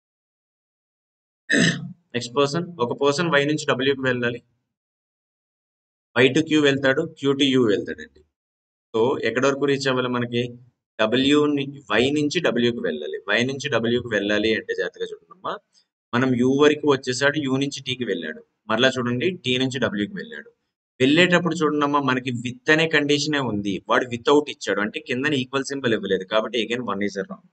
నెక్స్ట్ పర్సన్, ఒక పర్సన్ వై నుంచి డబ్ల్యూకి వెళ్ళాలి. వై టు క్యూ వెళ్తాడు, క్యూ టు యూ వెళ్తాడండి. సో ఎక్కడి వరకు రీచ్ అవ్వాలి మనకి? డబ్ల్యూ వై నుంచి డబ్ల్యూకి వెళ్ళాలి. వై నుంచి డబ్ల్యూకి వెళ్ళాలి అంటే జాగ్రత్తగా చూడమ్మా, మనం యూ వరకు వచ్చేసాడు, యూ నుంచి టీకి వెళ్ళాడు. మరలా చూడండి, టీ నుంచి డబ్ల్యూకి వెళ్ళాడు. వెళ్ళేటప్పుడు చూడమ్మా, మనకి విత్ అనే కండిషనే ఉంది. వాడు వితౌట్ ఇచ్చాడు అంటే కింద ఈక్వల్ సింబల్ ఇవ్వలేదు కాబట్టి again 1 is wrong.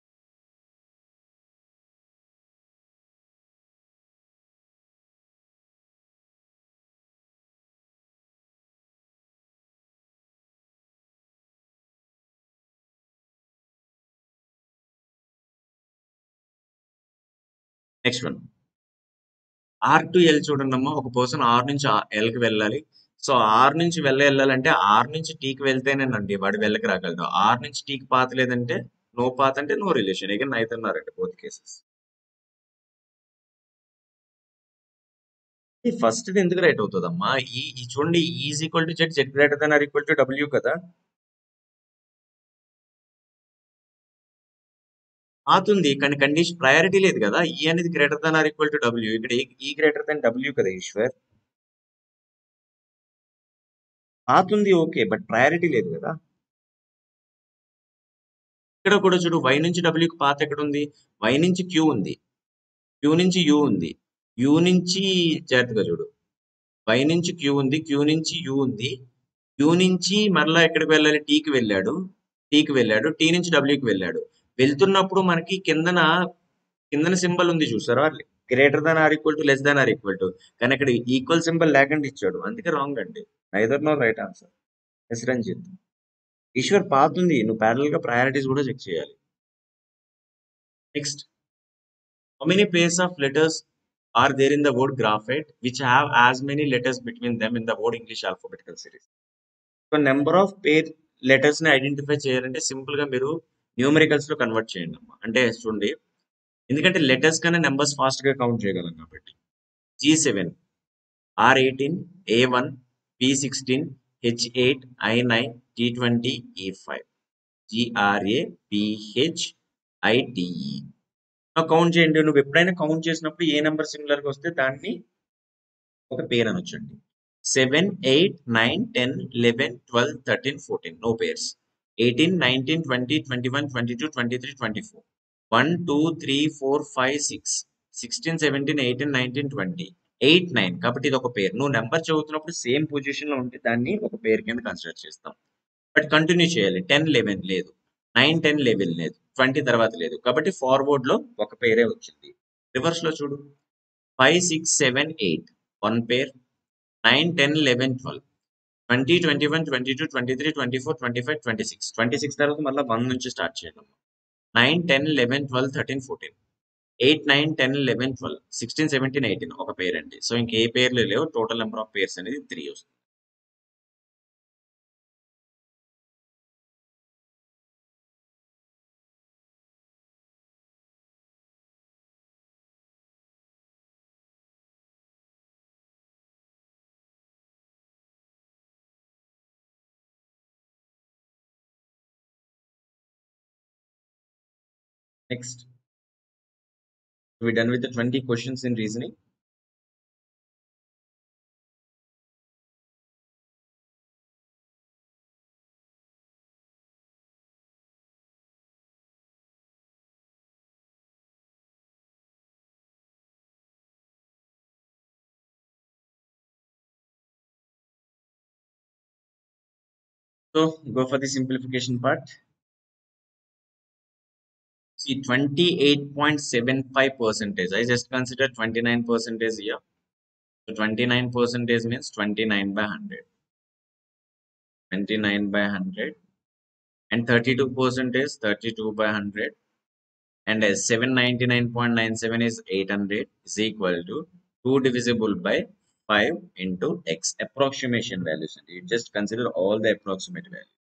Next one, R to L చూడండి అమ్మా. ఒక పర్సన్ ఆర్ నుంచి ఎల్కి వెళ్ళాలి. సో ఆర్ నుంచి వెళ్ళాలంటే ఆర్ నుంచి టీకి వెళ్తేనేనండి వాడు వెళ్ళకి రాగలడు. ఆర్ నుంచి టీకి పాత లేదంటే నో పాత్ అంటే నో రిలేషన్. ఇక అవుతున్నారండి బోత్ కేసెస్. ఈ ఫస్ట్ ఎందుకు రైట్ అవుతుందమ్మా? ఈ చూడండి, is equal to Z, Z greater than or equal to W కదా. అవుతుంది కానీ కండిషన్ ప్రయారిటీ లేదు కదా. ఈ అనేది greater than or equal to W. ఇక్కడ ఈ గ్రేటర్ దెన్ డబ్ల్యూ కదా ఈశ్వర్. అవుతుంది ఓకే, బట్ ప్రయారిటీ లేదు కదా. ఇక్కడ కూడా చూడు, వై నుంచి డబ్ల్యూకి పాత్ ఎక్కడ ఉంది? వై నుంచి క్యూ ఉంది, క్యూ నుంచి యూ ఉంది, యూ నుంచి జాగ్రత్తగా చూడు, వై నుంచి క్యూ ఉంది, క్యూ నుంచి యూ ఉంది, యూ నుంచి మరలా ఎక్కడికి వెళ్ళాలి? టీకి వెళ్ళాడు, టీకి వెళ్ళాడు, టీ నుంచి డబ్ల్యూకి వెళ్ళాడు. వెళ్తున్నప్పుడు మనకి కిందన సింబల్ ఉంది చూసారా? Greater than or equal to, less than or equal to. కానీ ఇక్కడ ఈక్వల్ సింబల్ లేకుండా ఇచ్చాడు, అందుకే రాంగ్ అండి. Neither no right answer. Yes Ranjith. Eshwar path ఉంది, నువ్వు ప్యారల్ గా ప్రయారిటీస్ కూడా చెక్ చేయాలి. Next, how many pairs of letters are there in the word graphite which have as many letters between them in the word English alphabetical series? So number of pair letters ని identify చేయాలంటే simple గా మీరు numericals లో convert చేయండి అమ్మా. అంటే చూడండి, ఎందుకంటే లెటర్స్ కన్నా నెంబర్స్ ఫాస్ట్ గా కౌంట్ చేయగలం కాబట్టి. G7, R18, A1, P16, H8, I9, T20, E5, GRA, PH, IDE. Count చేయండి. నువ్వు ఎప్పుడైనా కౌంట్ చేసినప్పుడు ఏ నెంబర్ సిమిలర్ గా వస్తే దాన్ని ఒక పేరు అనొచ్చండి. 7, 8, 9, 10, 11, 12, 13, 14. No pairs. 18, 19, 20, 21, 22, 23, 24. 1, 2, 3, 4, 5, 6, 16, 17, 18, 19, 20. 8, 9. కాబట్టి ఇది ఒక పేరు. నువ్వు నెంబర్ చదువుతున్నప్పుడు సేమ్ పొజిషన్ లో ఉంటే దాన్ని ఒక పేరు కింద కన్సిడర్ చేస్తాం. బట్ కంటిన్యూ చేయాలి. 10, 11 లేదు, 9, 10, 11 లేదు, 20 తర్వాత లేదు. కాబట్టి ఫార్వర్డ్ లో ఒక పేరే వచ్చింది. రివర్స్ లో చూడు, 5, 6, 7, 8 వన్ పేర్, 9, 10, 11, 12, 20, 21, 22, 23, 24, 25, 26. 26 తర్వాత మళ్ళీ 1 నుంచి స్టార్ట్ చేయాలి. 9, 10, 11, 12, 13, 14. 8, 9, 10, 11, 12, 16, 17, 18 ఒక పేర్ అండి. సో ఇంకే పేర్లు లేవు. టోటల్ నెంబర్ ఆఫ్ పేర్స్ అనేది 3 వస్తుంది. Next, we done with the 20 questions in reasoning. So go for the simplification part. See, 28.75%. I just consider 29% here. So 29% means 29 by 100. 29 by 100. And 32% is 32 by 100. And 799.97 is 800 is equal to 2 divisible by 5 into x. Approximation values. You just consider all the approximate values.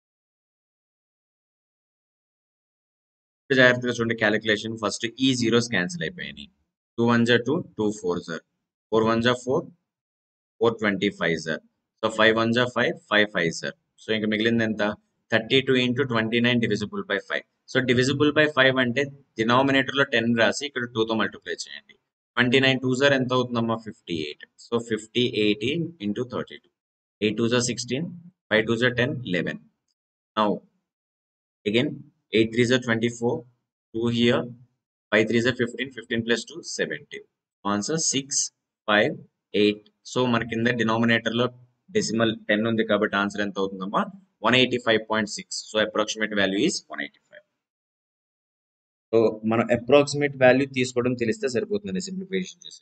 జాగ్రత్తగా చూడండి calculation. First ఈ zeros cancel అయిపోయినాయి. 2 1s are 2, 2 4s are 4 1s are 4, 4 25s are. So 5 1s are 5, 5 5s are. So ఇంకా మిగిలింది ఎంత? 32 into 29 divisible by 5. సో divisible by 5 అంటే denominator లో 10 రాసి ఇక్కడ 2 తో మల్టిప్లై చేయండి. 29 2s are ఎంత అవుతుందమ్మా? 58. So 50 into 32. 8 2s are 16, 5 2s are 10, 11. Now again 8 3s are 24, 2 here, 5 3s are 15, 15 plus 2 17. Answer 6 5 8. So మనకి కింద డినామినేటర్ లో డెసిమల్ 10 ఉంది కాబట్టి ఆన్సర్ ఎంత అవుతుందమ్మా? 185.6. So approximate value is 185. So మనం అప్రాక్సిమేట్ వాల్యూ తీసుకోవడం తెలిస్తే సరిపోతుంది సింప్లిఫికేషన్ చేసి.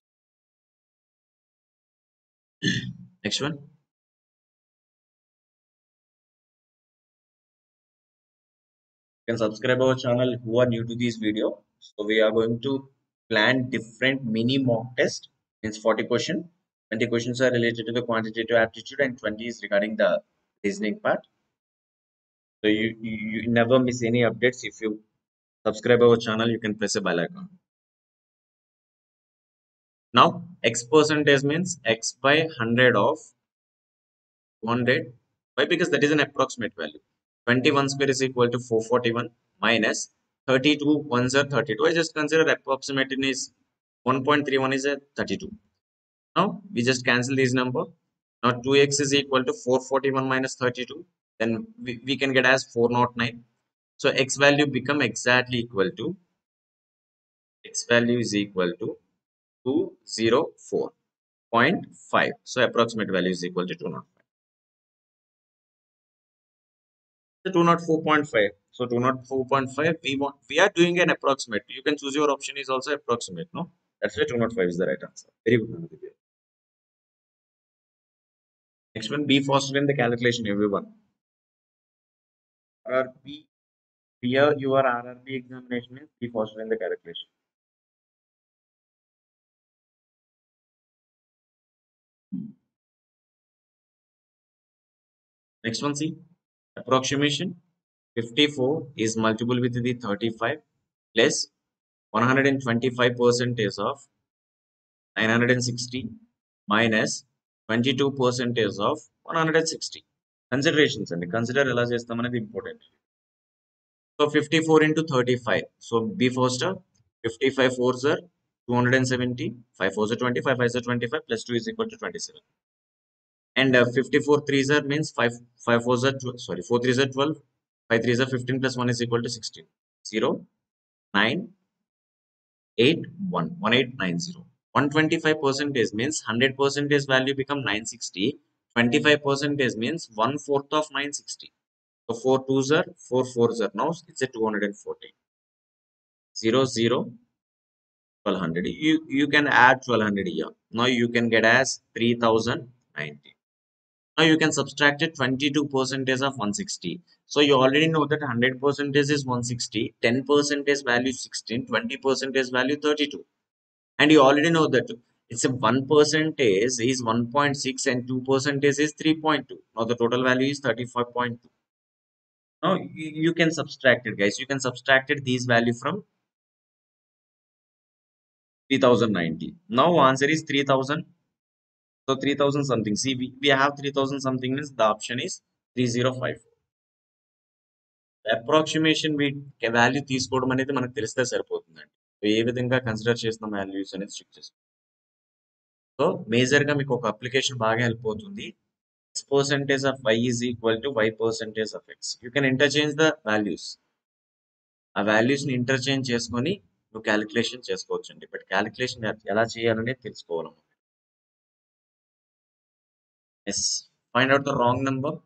Next one, you can subscribe our channel who are new to this video. So we are going to plan different mini mock test. Means 40 question. 20 questions are related to the quantitative aptitude and 20 is regarding the reasoning part. So you never miss any updates. If you subscribe our channel, you can press a bell icon. Now x percentage means x by 100 of 200. Why? Because that is an approximate value. 21 square is equal to 441 minus 32 ones are 32. I just consider approximate is 1.31 is a 32. Now we just cancel this number. Now 2x is equal to 441 minus 32. Then we can get as 409. So x value become exactly equal to, x value is equal to 204.5. So approximate value is equal to 205. So 204.5. So 204.5, we are doing an approximate. You can choose your option is also approximate, no? That's why 205 is the right answer. Very good. Next one, be faster in the calculation, everyone. RRB, here your RRB examination is be faster in the calculation. Next one, see approximation. 54 is multiple with the 35 plus 125 percentage of 960 minus 22 percentage of 160. Considerations and consider ఎలా చేస్తామనేది important. So 54 into 35. So be faster. 55 fours are 270. 5 fours are 20. 5 fives are 25 plus 2 is equal to 27. And 54 threes are means 5 fours are 4 threes are 12. 5 threes are 15 plus 1 is equal to 16. 0, 9, 8, 1, 1890. 125 percentage means 100 percentage value become 960. 25 percentage means 1/4 of 960. So 4 twos are 4 fours are now it's a 240. 0, 0, 1200. You can add 1200 here. Now you can get as 3090. Now you can subtract it 22 percentage of 160. So you already know that 100 percentage is 160, 10 percentage value is 16, 20 percentage value 32. And you already know that it's a 1% is 1.6 and 2% is 3.2. Now the total value is 35.2. Now you can subtract it, guys. You can subtract it these value from 3090. Now answer is 3000. So 3000 something. See, we have 3000 something means the option is 3054. Approximation value తీసుకోవడం అనేది మనకు తెలిస్తే సరిపోతుందండి. ఏ విధంగా consider చేసిన values అనేది check చేసుకోండి. So major గా మీకు ఒక అప్లికేషన్ బాగా హెల్ప్ అవుతుంది. X percentage of y is equal to y percentage of x. You can interchange the values. ఆ వాల్యూస్ ని ఇంటర్చేంజ్ చేసుకొని నువ్వు క్యాలిక్యులేషన్ చేసుకోవచ్చు అండి. బట్ క్యాలిక్యులేషన్ ఎలా చేయాలనేది తెలుసుకోవాలి. Yes, find out the wrong number.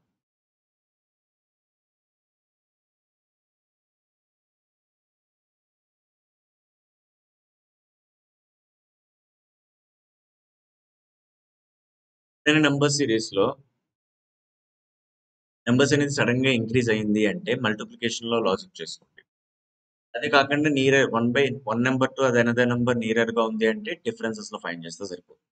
నేను నెంబర్ సిరీస్ లో నెంబర్స్ అనేది సడన్ గా ఇంక్రీజ్ అయింది అంటే మల్టిప్లికేషన్ లో లాజిక్ చేసుకోండి. అదే కాకుండా నియర్ 1/1 నెంబర్ టు అది అనదర్ నెంబర్ నియరర్ గా ఉంది అంటే డిఫరెన్సెస్ లో ఫైండ్ చేస్తే సరిపోతుంది.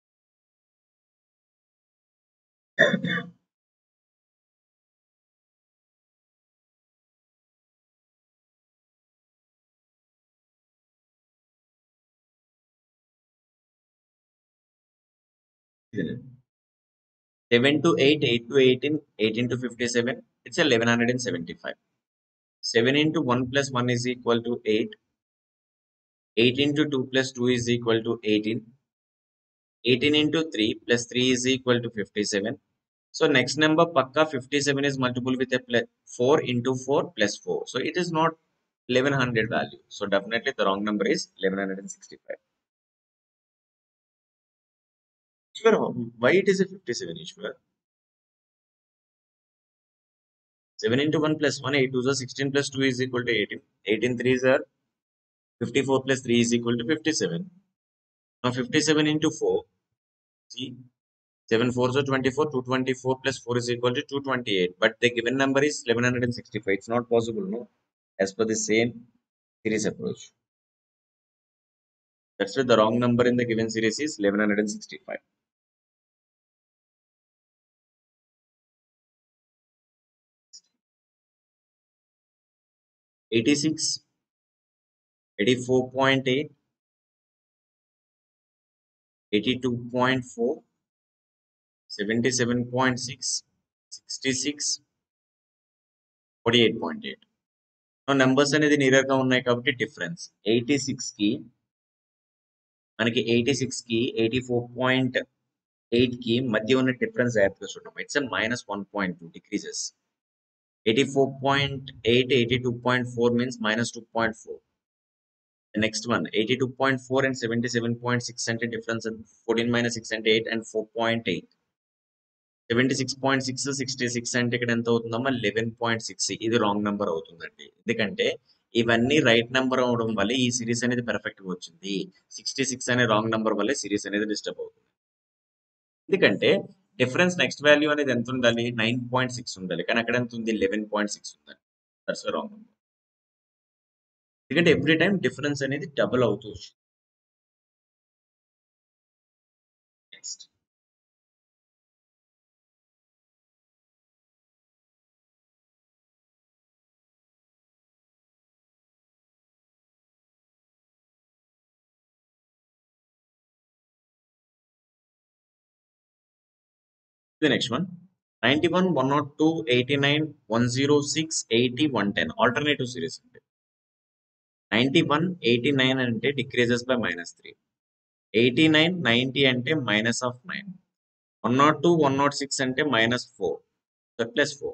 7 to 8, 8 to 18, 18 to 57, it's 1175. 7 into 1 plus 1 is equal to 8. 8 into 2 plus 2 is equal to 18. 18 into 3 plus 3 is equal to 57. So next number pakka 57 is multiple with a 4 into 4 plus 4. So it is not 1100 value. So definitely the wrong number is 1165. Ishwar, why it is a 57, Ishwar? 7 into 1 plus 1, 8 2 is 16 plus 2 is equal to 18. 18 3s are 54 plus 3 is equal to 57. Now 57 into 4, see, 7 4s are 24, 224 plus 4 is equal to 228. But the given number is 1165. It's not possible, no? As per the same series approach. That's why the wrong number in the given series is 1165. $86, 84.8, 82.4, 77.6, 66, 48.8. Now numbers అనేది near గా ఉన్నాయి కాబట్టి difference 86 కి మనకి 86 కి 84.8 కి మధ్య ఉన్న డిఫరెన్స్ యాడ్ చూద్దాం. It's -1.2 decreases. 84.8, 82.4 means -2.4. The next one 82.4 and 77.6 అంటే డిఫరెన్స్ 14 minus 6 అంటే 8 and 4.8. 76.6, 66 అంటే ఇక్కడ ఎంత అవుతుందమ్మా 11.6. ఇది రాంగ్ నెంబర్ అవుతుందండి. ఎందుకంటే ఇవన్నీ రైట్ నెంబర్ అవడం వల్ల ఈ సిరీస్ అనేది పర్ఫెక్ట్ గా వచ్చింది. 66 అనే రాంగ్ నెంబర్ వల్ల సిరీస్ అనేది డిస్టర్బ్ అవుతుంది. ఎందుకంటే డిఫరెన్స్ నెక్స్ట్ వాల్యూ అనేది ఎంత ఉండాలి 9.6 ఉండాలి. కానీ అక్కడ ఎంత ఉంది 11.6 ఉండాలి. That's wrong number. ఎందుకంటే ఎవ్రీ టైం డిఫరెన్స్ అనేది డబుల్ అవుతూ వచ్చింది. Next the next one. 91, 102, 89, 106, 80, 110. Alternative series. 91, 89 అంటే decreases by -3. 89, 90 అంటే minus of 9. 102, 106 అంటే -4. So +4.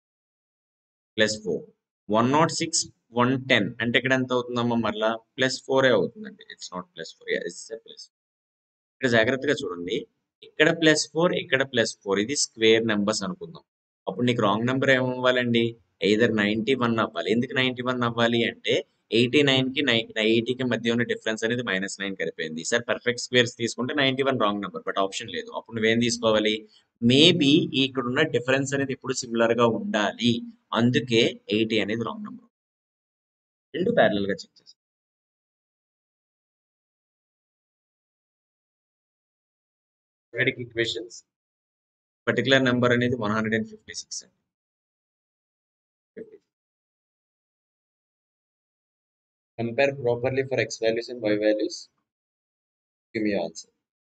+4. 106, 110 అంటే ఇక్కడ ఎంత అవుతుందమ్మా మరలా +4 అవుతుందండి. It's not +4. It's plus. ఇక్కడ జాగ్రత్తగా చూడండి. ఇక్కడ +4 ఇక్కడ +4 ఇది స్క్వేర్ నెంబర్స్ అనుకుందాం. అప్పుడు నీకు రాంగ్ నెంబర్ ఏమవ్వాలండి? ఎయిదర్ 91 అవ్వాలి. ఎందుకు 91 అవ్వాలి అంటే 89కి 80కి మధ్య ఉన్న డిఫరెన్స్ అనేది -9 కలిపోయింది. ఈసారి పర్ఫెక్ట్ స్క్వేర్స్ తీసుకుంటే 91 రాంగ్ నెంబర్. బట్ ఆప్షన్ లేదు. అప్పుడు నువ్వేం తీసుకోవాలి? మేబీ ఇక్కడున్న డిఫరెన్స్ అనేది ఎప్పుడు సిమిలర్ గా ఉండాలి. అందుకే 80 అనేది రాంగ్ నెంబర్. రెండు ప్యారలల్ గా చెక్ చేస్తాం. క్వాడ్రాటిక్ ఈక్వేషన్స్ పర్టికులర్ నెంబర్ అనేది 156 అండి. Compare properly for x values and y values. Give me your answer.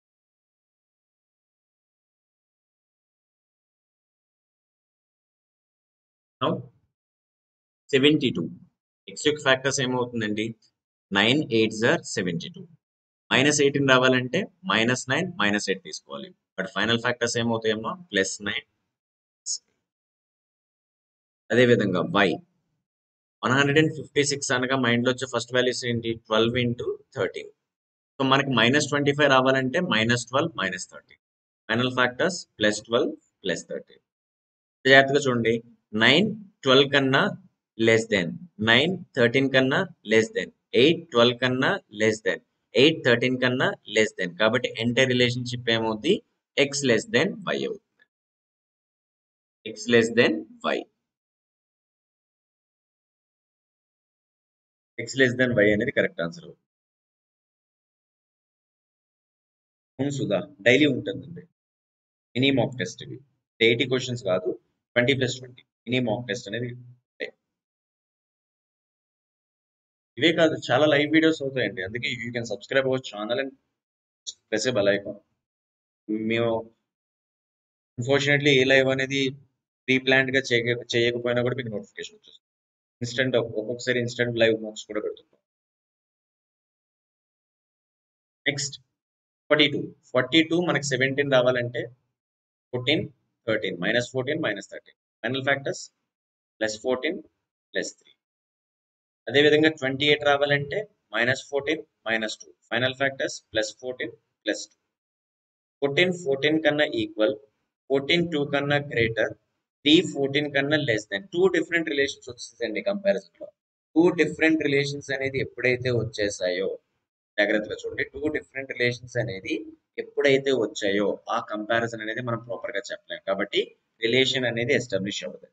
Now 72. X యొక్క ఫ్యాక్టర్స్ ఏమవుతుందండి? 9 8s are 72. -18 రావాలంటే -9 -8 తీసుకోవాలి. బట్ ఫైనల్ ఫ్యాక్టర్స్ ఏమవుతాయమ్మా? +9. అదేవిధంగా y 156 అనగా మైండ్లో వచ్చే ఫస్ట్ వాల్యూస్ ఏంటి? 12 into 13. సో మనకి -25 రావాలంటే -12 -13. Final factors +12 +13. జాగ్రత్తగా చూడండి. 9 12 కన్నా లెస్ దెన్, 9 13 కన్నా లెస్ దెన్, 8 12 కన్నా లెస్ దెన్, 8 13 కన్నా లెస్ దెన్. కాబట్టి ఎంటైర్ రిలేషన్షిప్ ఏమవుతుంది? x లెస్ దెన్ y అవుతుంది. x less than y. x less than y అనేది కరెక్ట్ ఆన్సర్ అవుతుంది. అవును సుధా, డైలీ ఉంటుందండి. మినీ మాక్ టెస్ట్ ఇవి 80 క్వశ్చన్స్ కాదు, 20+20 మినీ మాక్ టెస్ట్ అనేది ఉంటాయి. ఇవే కాదు, చాలా లైవ్ వీడియోస్ అవుతాయండి. అందుకే you can subscribe our channel and press a bell icon. మేము అన్ఫార్చునేట్లీ ఏ లైవ్ అనేది ప్రీ ప్లాన్డ్ గా చేయకపోయినా కూడా మీకు నోటిఫికేషన్ వచ్చేస్తుంది. ఇన్స్టెంట్ ఒక్కొక్కసారి ఇన్స్టెంట్ లైవ్ మోక్స్ కూడా పెడుతున్నాం. నెక్స్ట్ 42 మనకి 17 రావాలంటే 14 13 -14 -13. Final factors +14 +3. అదేవిధంగా 28 రావాలంటే -14 -2. Final factors +14 +2. 14 14 కన్నా ఈక్వల్, 14 2 కన్నా గ్రేటర్, 3 14 కన్నా లెస్ దెన్. 2 డిఫరెంట్ రిలేషన్స్ వచ్చేసండి కంపారిజన్ లో. 2 డిఫరెంట్ రిలేషన్స్ అనేది ఎప్పుడైతే వచ్చేసాయో జాగ్రత్తగా చూడండి. 2 డిఫరెంట్ రిలేషన్స్ అనేది ఎప్పుడైతే వచ్చాయో ఆ కంపారిజన్ అనేది మనం ప్రాపర్ గా చెప్పలేం. కాబట్టి రిలేషన్ అనేది ఎస్టాబ్లిష్ అవుతుంది.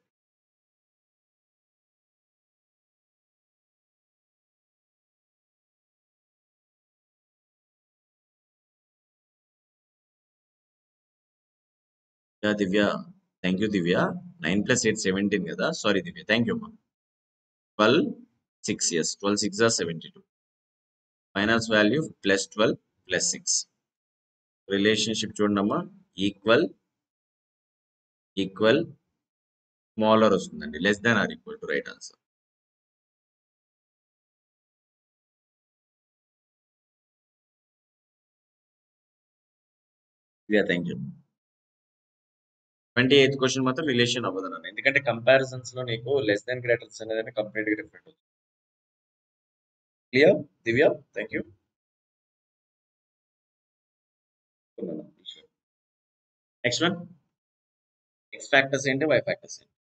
దివ్య, థ్యాంక్ యూ దివ్య. 9 + 8 17 కదా, సారీ దివ్య, థ్యాంక్ యూ అమ్మా. 12 6 yes, 12 6 are 72. Finals value +12 +6. Relationship చూడండి అమ్మా, ఈక్వల్ ఈక్వల్ స్మాలర్ వస్తుందండి, less than or equal to right answer. Thank you. 28th question మాత్రం రిలేషన్ అవ్వదు నన్ను, ఎందుకంటే కంపారిజన్స్ లో నీకు లెస్ దాన్ గ్రేటర్స్ అనేది కంప్లీట్ గా డిఫరెంట్ అవుతుంది. Clear Divya? Thank you. Next one, X factors ఏంటి, వై ఫ్యాక్టర్స్ ఏంటి?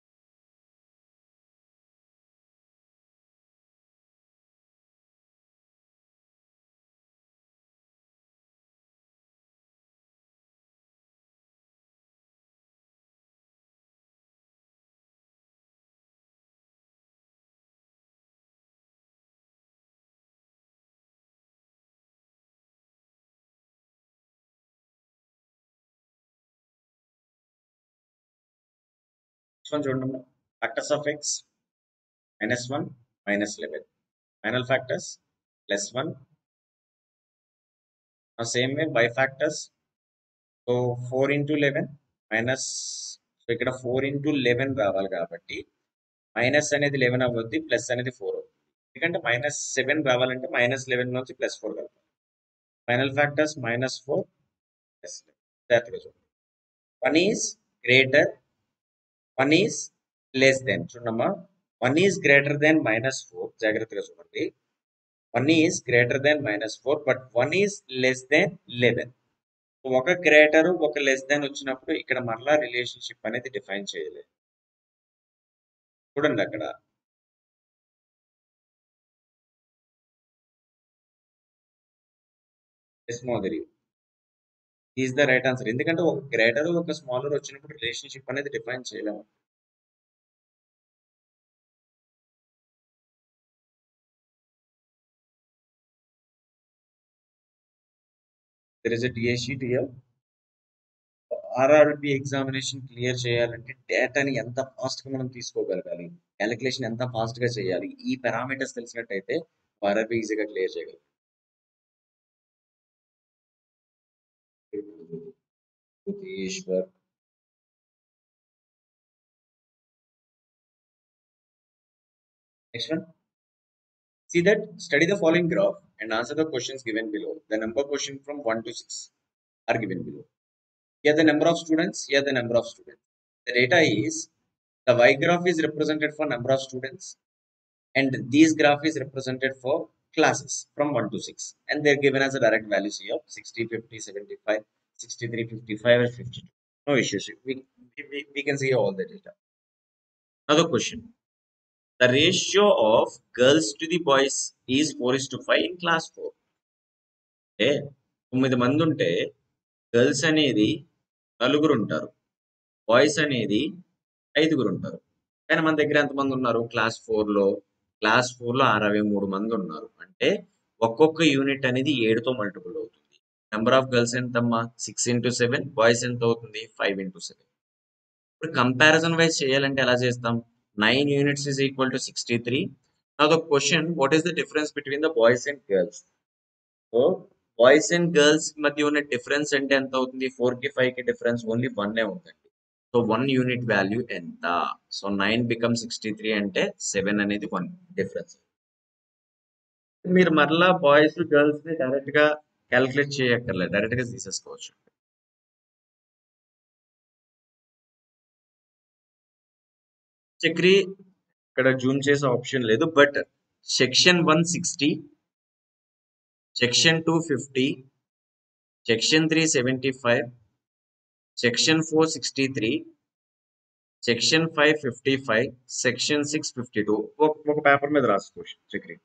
చూడండి, factors of x -1 -11, final factors +1. Same way by factors. So 4 into 11 minus, so ఇక్కడ 4 into 11 రావాలి కాబట్టి మైనస్ అనేది 11 అవ్వద్ది, ప్లస్ అనేది 4 అవుతుంది. ఎందుకంటే -7 రావాలంటే -11 నుంచి +4 కలుపుతాం. Final factors -4 +11. జాగ్రత్తగా చూడండి. 1 is greater, 1 is less than. చూడమ్మా, 1 ఈజ్ గ్రేటర్ దెన్ -4. జాగ్రత్తగా చూడండి. 1 is greater than -4, but 1 is less than 11. ఒక గ్రేటర్ ఒక లెస్ దెన్ వచ్చినప్పుడు ఇక్కడ మరలా రిలేషన్షిప్ అనేది డిఫైన్ చేయలేదు. చూడండి అక్కడ మాదిరి ఈజ్ ద రైట్ ఆన్సర్. ఎందుకంటే ఒక గ్రేటర్ ఒక స్మాలర్ వచ్చినప్పుడు రిలేషన్షిప్ అనేది డిఫైన్ చేయలేము. There is a TA sheet here. RRB examination clear చేయాలంటే డేటాని ఎంత ఫాస్ట్ గా మనం తీసుకోగలగాలి, క్యాలిక్యులేషన్ ఎంత ఫాస్ట్ గా చేయాలి, ఈ పారామీటర్స్ తెలిసినట్టయితే RRB ఈజీగా క్లియర్ చేయగలరు. Eshwar, next one. See that, study the following graph and answer the questions given below. The number question from 1 to 6 are given below. Here the number of students, here the number of students. The data is, the Y graph is represented for number of students and this graph is represented for classes from 1 to 6. And they're given as a direct values here, 60, 50, 75, 63, 55 and 52. No issues. We can see all the data. Another question. The ratio of girls to the boys is 4:5 in class 4. అంటే 9 మంది ఉంటే girls అనేది 4 ఉంటారు, boys అనేది 5 ఉంటారు. కానీ మన దగ్గర ఎంతమంది ఉన్నారు? క్లాస్ 4లో 63 మంది ఉన్నారు. అంటే ఒక్కొక్క యూనిట్ అనేది 7తో మల్టిపుల్ అవుతుంది. నెంబర్ ఆఫ్ గర్ల్స్ ఎంతమ్మా? 6 into 7. బాయ్స్ ఎంత అవుతుంది? 5 into 7. ఇప్పుడు కంపారిజన్ వైజ్ చేయాలంటే ఎలా చేస్తాం? 9 units is equal to 63. Now the question, what is the difference between the boys and girls? So boys and girls మధ్య ఉన్న డిఫరెన్స్ అంటే ఎంత అవుతుంది? 4కి 5కి డిఫరెన్స్ ఓన్లీ 1 ఉందండి. సో 1 యూనిట్ వాల్యూ ఎంత? సో 9 బికమ్ 63 అంటే 7 అనేది 1 డిఫరెన్స్. మీరు మరలా బాయ్స్ గర్ల్స్ ని డైరెక్ట్ గా క్యాలిక్యులేట్ చేయక్కర్లేదు, డైరెక్ట్ గా తీసేసుకోవచ్చు. చక్రి ఇక్కడ జూమ్ చేసే ఆప్షన్ లేదు, but section 160, section 250, section 375, section 463, section 555, section 652 ఒక పేపర్ మీద రాసుకోవచ్చు చక్రి.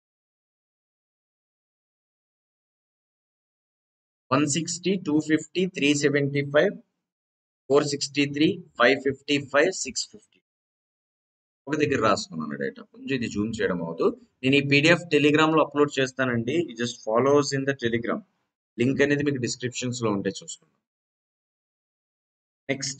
160, 250, 375, 463, 555, 650 ఒక దగ్గర రాసుకున్నాను డేటా. కొంచెం ఇది జూమ్ చేయడం అవదు. నేను ఈ PDF టెలిగ్రామ్ లో అప్లోడ్ చేస్తానండి. Just follows in the Telegram. Link అనేది మీకు డిస్క్రిప్షన్స్ లో ఉంటే చూసుకున్నాం. Next,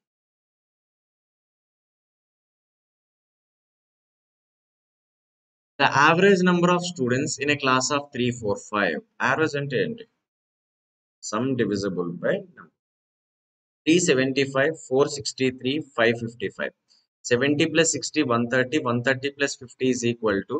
the average number of students in a class of 3, 4, 5. Average అంటే ఏంటి? Sum divisible by 375, 463, 555. 70 plus 60, 130, 130 plus 50 is equal to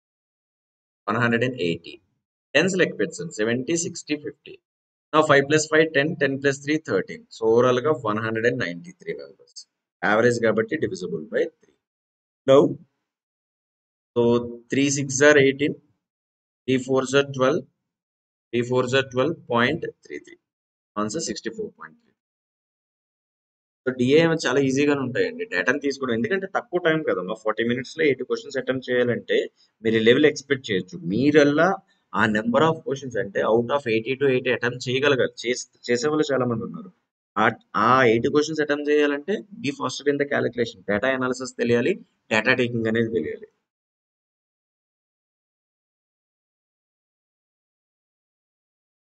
180. Tens లెక్క పెట్టండి, 70, 60, 50. Now 5 plus 5, 10, 10 plus 3, 13. So overall గా 193 members. Average కాబట్టి divisible by 3. Now, so 3 6s are 18, 3 4s are 12, 3 4s are 12.33. Answer 64.3. So DA చాలా ఈజీగానే ఉంటాయండి, డేటాను తీసుకోవడం. ఎందుకంటే తక్కువ టైం కదమ్మా, 40 minutes లో 80 క్వశ్చన్స్ అటెంప్ట్ చేయాలంటే మీరు లెవెల్ ఎక్స్పెక్ట్ చేయొచ్చు. మీరల్లా ఆ నెంబర్ ఆఫ్ క్వశ్చన్స్ అంటే అవుట్ ఆఫ్ 80 to 80 అటెంప్ట్ చేయగలగాలి. చేసేవాళ్ళు చాలా మంది ఉన్నారు. ఆ 80 క్వశ్చన్స్ అటెంప్ట్ చేయాలంటే be faster in the calculation. Data analysis తెలియాలి, డేటా టేకింగ్ అనేది తెలియాలి.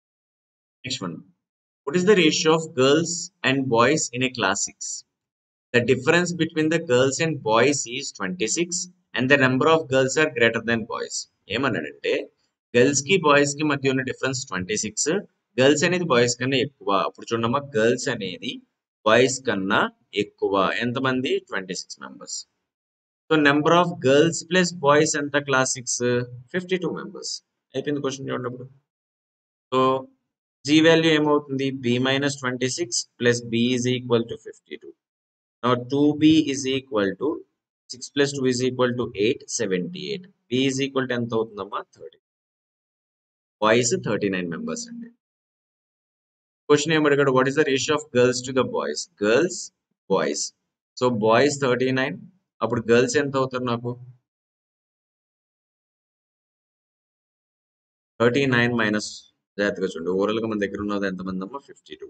Next one, what is the ratio of girls and boys in a class 6? The difference between the girls and boys is 26 and the number of girls are greater than boys. ఏమన్నాడంటే girls కి boys కి మధ్య ఉన్న difference 26, girls అనేది boys కన్నా ఎక్కువ. అప్పుడు చూడమ్మా, గర్ల్స్ అనేది బాయ్స్ కన్నా ఎక్కువ. ఎంతమంది? 26 members. So number of girls plus boys ఎంత? Class 6 52 members. అయిపోయింది క్వశ్చన్ చూడప్పుడు. సో జీ వాల్యూ ఏమవుతుంది? b - 26 plus b is equal to 52. Now 2b is equal to 6 plus 2 is equal to 8, 78. b is equal to ఎంత అవుతుందమ్మా? 30. Boys 39 members అండి. Question ఏం అడిగాడు? What is the ratio of girls to the boys? Girls boys. So boys 39, అప్పుడు girls ఎంత అవుతారు నాకు? 39 minus, జాగ్రత్తగా చూడండి, ఓవరాల్ గా మన దగ్గర ఉన్నది ఎంతమంది అమ్మా? 52.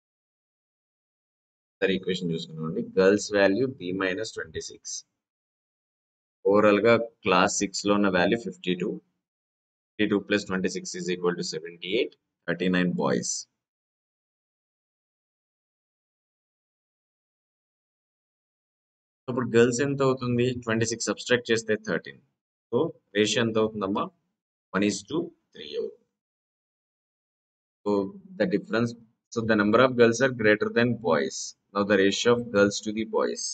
సరే ఈక్వేషన్ చూసుకున్నామండి. గర్ల్స్ వాల్యూ b - 26, ఓవరాల్ గా క్లాస్ 6 లో ఉన్న value 52. 52 plus 26 is equal to 78, 39 boys. ఇప్పుడు గర్ల్స్ ఎంత అవుతుంది? 26 సబ్స్ట్రాక్ట్ చేస్తే 13. సో రేషియో ఎంత అవుతుందమ్మా? 1:3 అవుతుంది. So the difference, so the number of girls are greater than boys. Now the ratio of girls to the boys.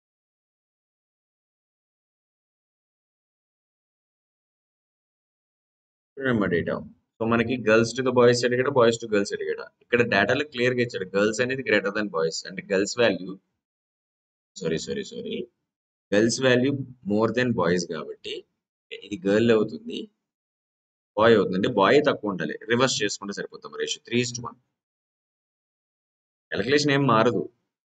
చూడండి డేటా. సో మనకి girls to the boys అడిగాడు, బాయ్స్ టు గర్ల్స్ అడిగాడు. ఇక్కడ డేటాలో clear గా ఇచ్చాడు గర్ల్స్ అనేది greater than boys. అంటే girls value, sorry girls value more than boys కాబట్టి ఇది గర్ల్ అవుతుంది, బాయ్ అవుతుంది. అంటే బాయ్ తక్కువ ఉండాలి. రివర్స్ చేసుకుంటే సరిపోతాం. రేషియో 3:1. క్యాలిక్యులేషన్ ఏం మారదు.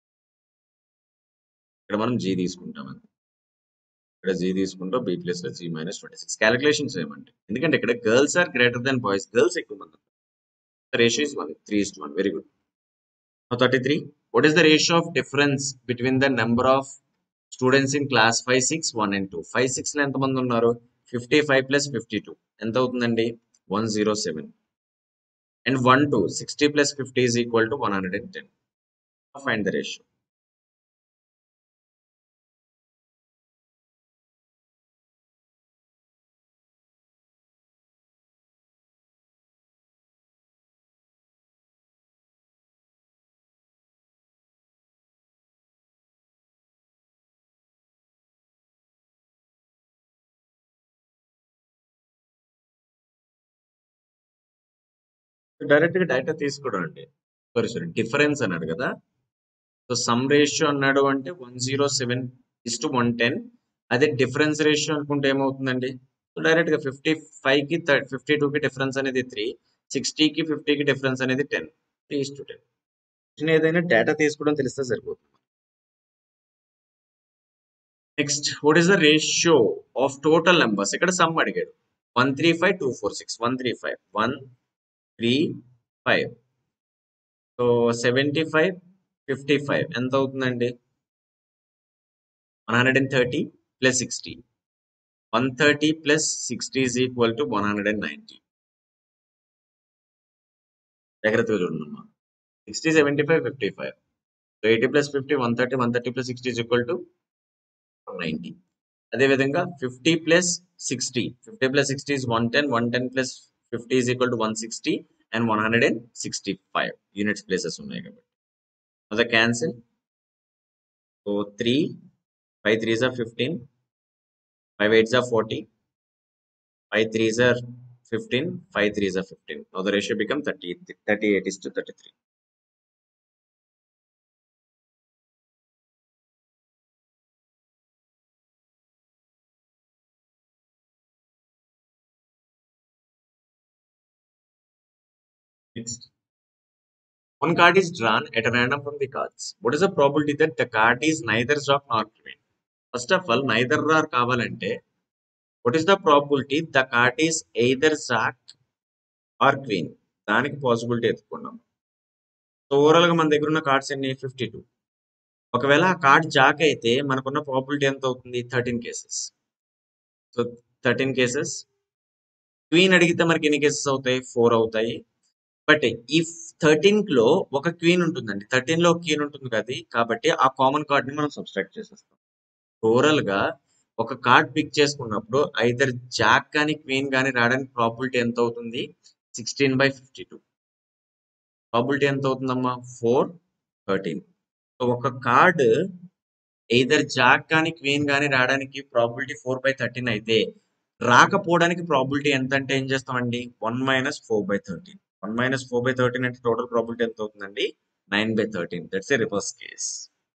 ఇక్కడ మనం జీ తీసుకుంటాం అంతే. ఇక్కడ జీ తీసుకుంటాం, బి ప్లస్ జీ - 26. క్యాలిక్యులేషన్స్ ఏమంటే, ఎందుకంటే ఇక్కడ girls are greater than boys, girls ఎక్కువ మంది. Ratio is 1, 3:1. Very good. 33. What is the ratio of difference between the number of students in class 5, 6, 1 and 2? 5, 6 లో ఎంతమంది ఉన్నారు? 55 plus 52 ఎంత అవుతుందండి? 107. And 1, 2, 60 plus 50 is equal to 110. Find the ratio. Direct గా data తీసుకోవడం అండి. సారీ డిఫరెన్స్ అన్నాడు కదా. సో సమ్ రేషియో అన్నాడు అంటే 107:110. అదే డిఫరెన్స్ రేషియో అనుకుంటే ఏమవుతుందండి? సో డైరెక్ట్ గా 55 కి 52 కి డిఫరెన్స్ అనేది 3, 60 కి 50 కి డిఫరెన్స్ అనేది 10, 3:10. ఏదైనా డేటా తీసుకోవడం తెలిస్తే సరిపోతుంది. Next, what is the ratio of total numbers? ఇక్కడ సమ్ అడిగాడు. 135, 246, 135, 135. సో 75, 55 ఎంత అవుతుందండి? 130 plus 60. 130 plus 60 is equal to 190. జాగ్రత్తగా చూడండి. 60, 75, 55. So 80 plus 50, 130, 130 plus 60 is equal to 190. అదేవిధంగా 50 plus 60. 50 plus 60 is 110. 110 plus 50 is equal to 160 and 165 units places ఉన్నాయి కాబట్టి అదే cancel. So 3, 5 3s are 15, 5 8s are 40, 5 3s are 15, 5 3s are 15. Now the ratio become 38:33. Next, one card is drawn at random from the cards. What is the probability that the card is neither draw nor queen? First of all, neither draw కావాలంటే what is the probability the card is either jack or queen? దానికి possibility ఎత్తుకున్నాం. So overall గా మన దగ్గర ఉన్న cards ఎన్ని? 52. ఒకవేళ ఆ కార్డ్ జాక్ అయితే మనకున్న ప్రాబిలిటీ ఎంత అవుతుంది? 13 కేసెస్. So 13 cases. క్వీన్ అడిగితే మనకి ఎన్ని కేసెస్ అవుతాయి? 4 అవుతాయి. బట్ ఇఫ్ 13 లో ఒక క్వీన్ ఉంటుందండి. 13 లో క్వీన్ ఉంటుంది కదా! కాబట్టి ఆ కామన్ కార్డ్ ని మనం సబ్స్ట్రాక్ట్ చేసేస్తాం. ఓవరాల్ గా ఒక కార్డ్ పిక్ చేసుకున్నప్పుడు ఐదర్ జాక్ కానీ క్వీన్ కానీ రావడానికి ప్రాబిలిటీ ఎంత అవుతుంది? 16/52. ప్రాబిలిటీ ఎంత అవుతుందమ్మా? 4, 13. సో ఒక కార్డ్ ఎయిదర్ జాక్ కానీ క్వీన్ కానీ రావడానికి ప్రాబిలిటీ 4/13 అయితే రాకపోవడానికి ప్రాబిలిటీ ఎంత అంటే ఏం చేస్తామండి? 1 - 4/13. 1 - 4/13 అంటే టోటల్ ప్రాబిలిటీ ఎంత అవుతుందండి? 9/13. That's a reverse case.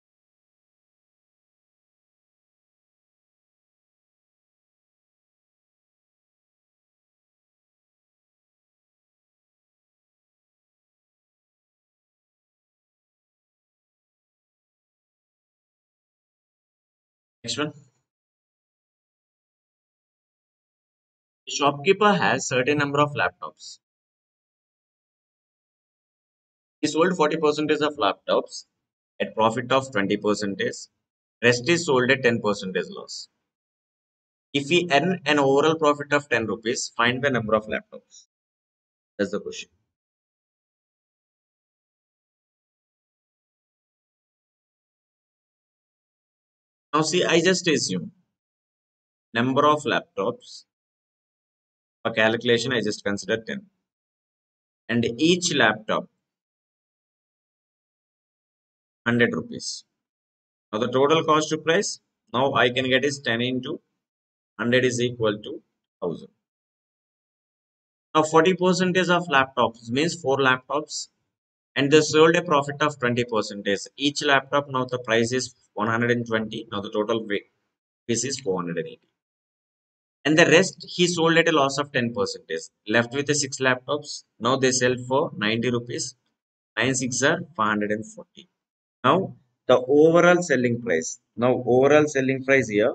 Next one. The shopkeeper has certain number of laptops. He sold 40% of laptops at profit of 20%. Rest is sold at 10% loss. If we earn an overall profit of 10 rupees, find the number of laptops. That's the question. Now see, I just assume number of laptops for calculation, I just consider 10. And each laptop 100 rupees. Now the total cost to price, now I can get is 10 into 100 is equal to 1000. Now 40% of laptops means 4 laptops and they sold a profit of 20%. Each laptop now the price is 120. Now the total price is 480. And the rest he sold at a loss of 10%. Left with the 6 laptops. Now they sell for 90 rupees. 9 6 are 540. Now the overall selling price. Now overall selling price here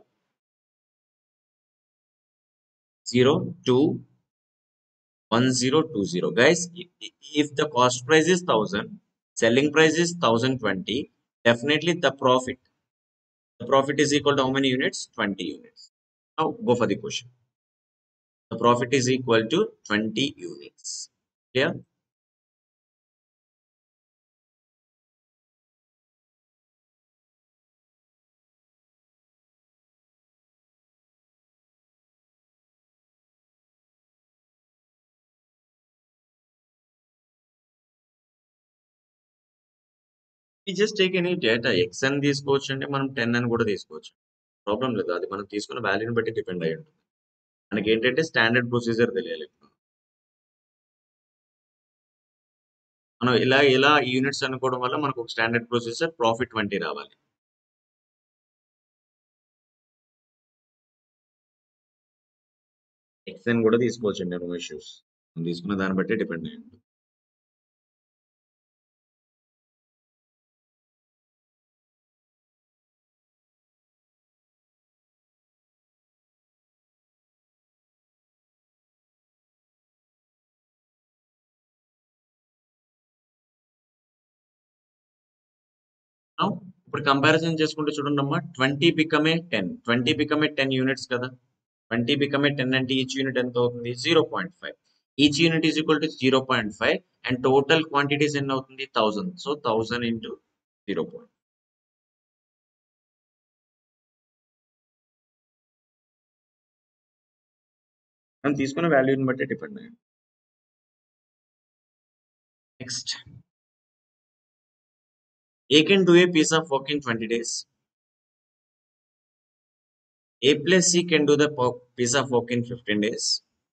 021020. Guys, if the cost price is 1000, selling price is 1020, definitely the profit is equal to how many units? 20 units. Now go for the question. The profit is equal to 20 units. Clear? We just take any data x అని తీసుకోవచ్చు అంటే మనం 10 అని కూడా తీసుకోవచ్చు. Problem లేదు. అది మనం తీసుకున్న వాల్యూని బట్టి డిపెండ్ అయ్యి ఉంటుంది. మనకి ఏంటంటే స్టాండర్డ్ ప్రొసీజర్ తెలియాలి. మనం ఇలా యూనిట్స్ అనుకోవడం వల్ల మనకు ఒక స్టాండర్డ్ ప్రొసీజర్ ప్రాఫిట్ 20 రావాలి. ఎక్స్ అని కూడా తీసుకోవచ్చండి, నో ఇష్యూస్. మనం తీసుకున్న దాన్ని బట్టి డిపెండ్ అయ్యి ఉంటుంది. Now, ఇప్పుడు కంపారిజన్ చేసుకుంటే చూడండి అమ్మా, 20 become a 10. 20 become a 10 units కదా. 20 బికమ్ ఏ 10 అంటే ఈచ్ యూనిట్ ఎంత అవుతుంది? 0.5. Each unit is equal to 0.5 and total quantities ఎన్ని అవుతుంది? 1000. So 1000 into 0. మనం తీసుకున్న వాల్యూని బట్టి డిపెండ్ అయ్యింది. Next, A can do a piece of work in 20 days. A plus C can do the piece of work in 15 days.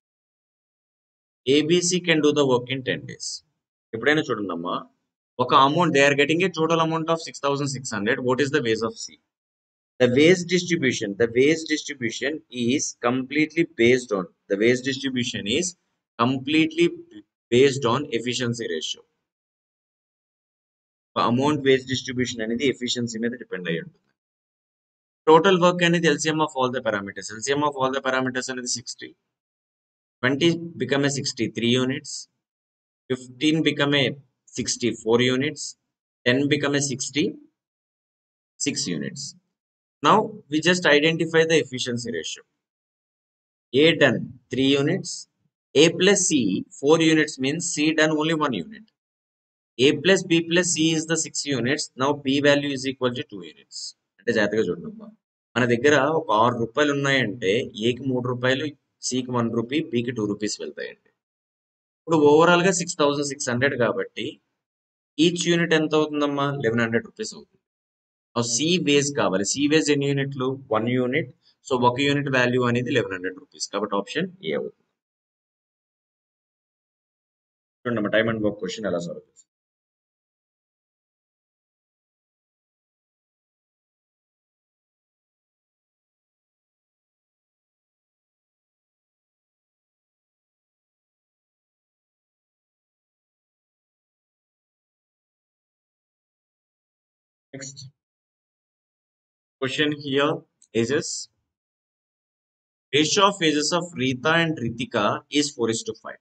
ABC can do the work in 10 days. ఎప్పుడైనా చూడండమ్మా, ఒక amount they are getting a total amount of 6600. What is the wage of C? The wage distribution is completely based on efficiency ratio. Amount wage distribution అనేది efficiency మీద depend అయ్యి ఉంటుంది. Total work అనేది LCM of all the parameters. LCM of all the parameters అనేది 60. 20 become a 63 units. 15 become a 64 units. 10 become a 66 units. Now we just identify the efficiency ratio. A done 3 units, A plus C, 4 units means C done only 1 unit. A plus B plus C is the 6 units. Now P value is equal to 2 units. అంటే జాగ్రత్తగా చూడండి. మన దగ్గర ఒక 6 రూపాయలు ఉన్నాయంటే ఏకి 3 రూపాయలు, సికి 1 రూపీ, బికి 2 రూపీస్ వెళ్తాయండి. ఇప్పుడు ఓవరాల్ గా 6600 కాబట్టి ఈచ్ యూనిట్ ఎంత అవుతుందమ్మా? 1100 రూపీస్ అవుతుంది. సి వేజ్ కావాలి. సి వేజ్ ఎన్ని యూనిట్లు? 1 యూనిట్. సో ఒక యూనిట్ వాల్యూ అనేది 1100 రూపీస్. కాబట్టి ఆప్షన్ ఏ అవుతుంది. చూడండి టైమ్ అండ్ వర్క్ క్వశ్చన్ ఎలా సాల్వ్ చేస్తాం. Next question here is ratio of ages of Rita and Ritika is 4:5.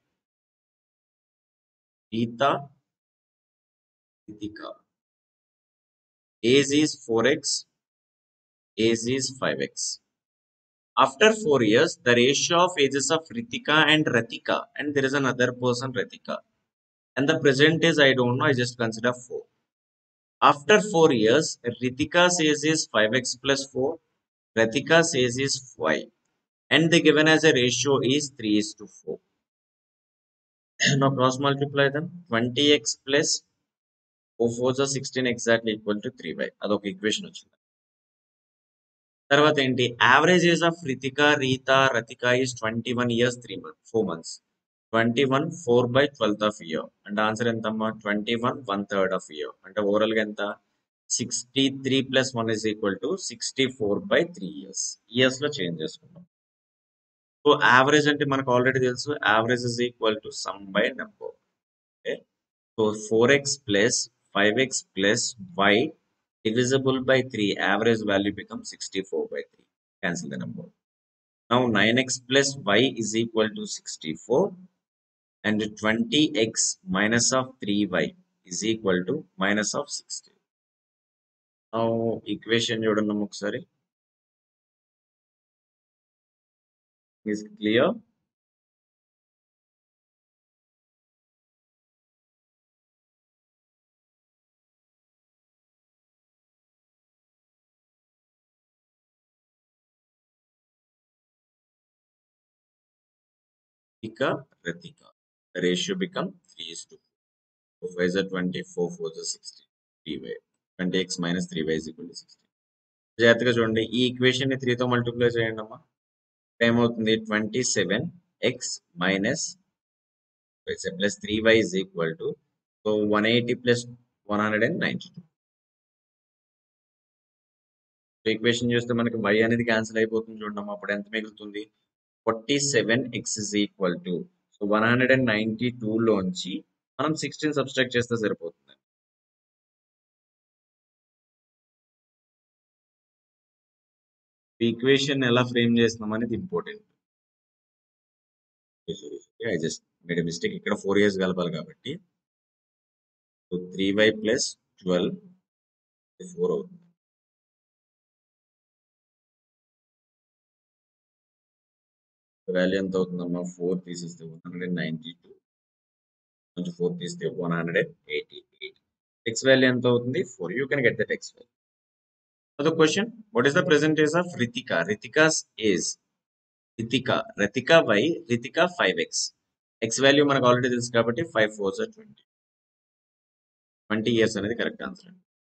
Rita, Ritika. Age is 4x, age is 5x. After 4 years, the ratio of ages of Ritika and Ratika, and there is another person Ratika. And the present is, I don't know, I just consider 4. After 4 years, Ritika's age is 5x plus 4, Ratika's age is 5. And the given as a ratio is 3:4. Now cross multiply them. 20x plus 4 4s are 16 exactly equal to 3y. అదొక equation వచ్చింది. తర్వాత ఏంటి? Average age of Ratika is 21 years 4 months. 21 4/12th of year. అంటే answer ఎంతమ్మా? 21 1/3 of year. అంటే overall గా ఎంత? 63 plus 1 is equal to 64/3 years. Years లో చేంజ్ చేసుకున్నాం. సో యావరేజ్ అంటే మనకు ఆల్రెడీ తెలుసు. Average is equal to sum by number. Okay. So 4x plus 5x plus y divisible by 3, average value becomes 64/3. Cancel the number. Now 9x plus y is equal to 64 and 20x minus of 3y is equal to minus of 60. Now equation చూడండి ఒకసారి. Is clear? Ratika. The ratio become 3:4. 4 5s are 20, 4 4s are 60. 3y. 20x minus 3y is equal to 60. జాగ్రత్తగా చూడండి. ఈ equation ని 3 తో multiply చేయండి అమ్మా. ఏమవుతుంది? 27x minus plus 3y is equal to 180 plus 192. Equation చూస్తే మనకి y అనేది క్యాన్సిల్ అయిపోతుంది చూడమ్మా. అప్పుడు ఎంత మిగులుతుంది? 47x is equal to 192 లోంచి మనం 16 సబ్స్ట్రాక్ట్ చేస్తే సరిపోతుంది. ఈక్వేషన్ ఎలా ఫ్రేమ్ చేస్తున్నాం అనేది important. I just made mistake. ఇక్కడ 4 years కలపాలి కాబట్టి 3y plus 12 4 అవుతుంది. వాల్యూ ఎంత అవుతుందమ్మా? 4 తీసేస్తే 192 నుంచి 4 తీస్తే 188. x వాల్యూ ఎంత అవుతుంది? 4. You can get that x value. The question, what is the present age of Ritika? Ritika's age. Ritika y, Ritika 5x. X value మనకు ఆల్రెడీ తెలుసు కాబట్టి 5 4s are 20. 20 years అనేది correct answer.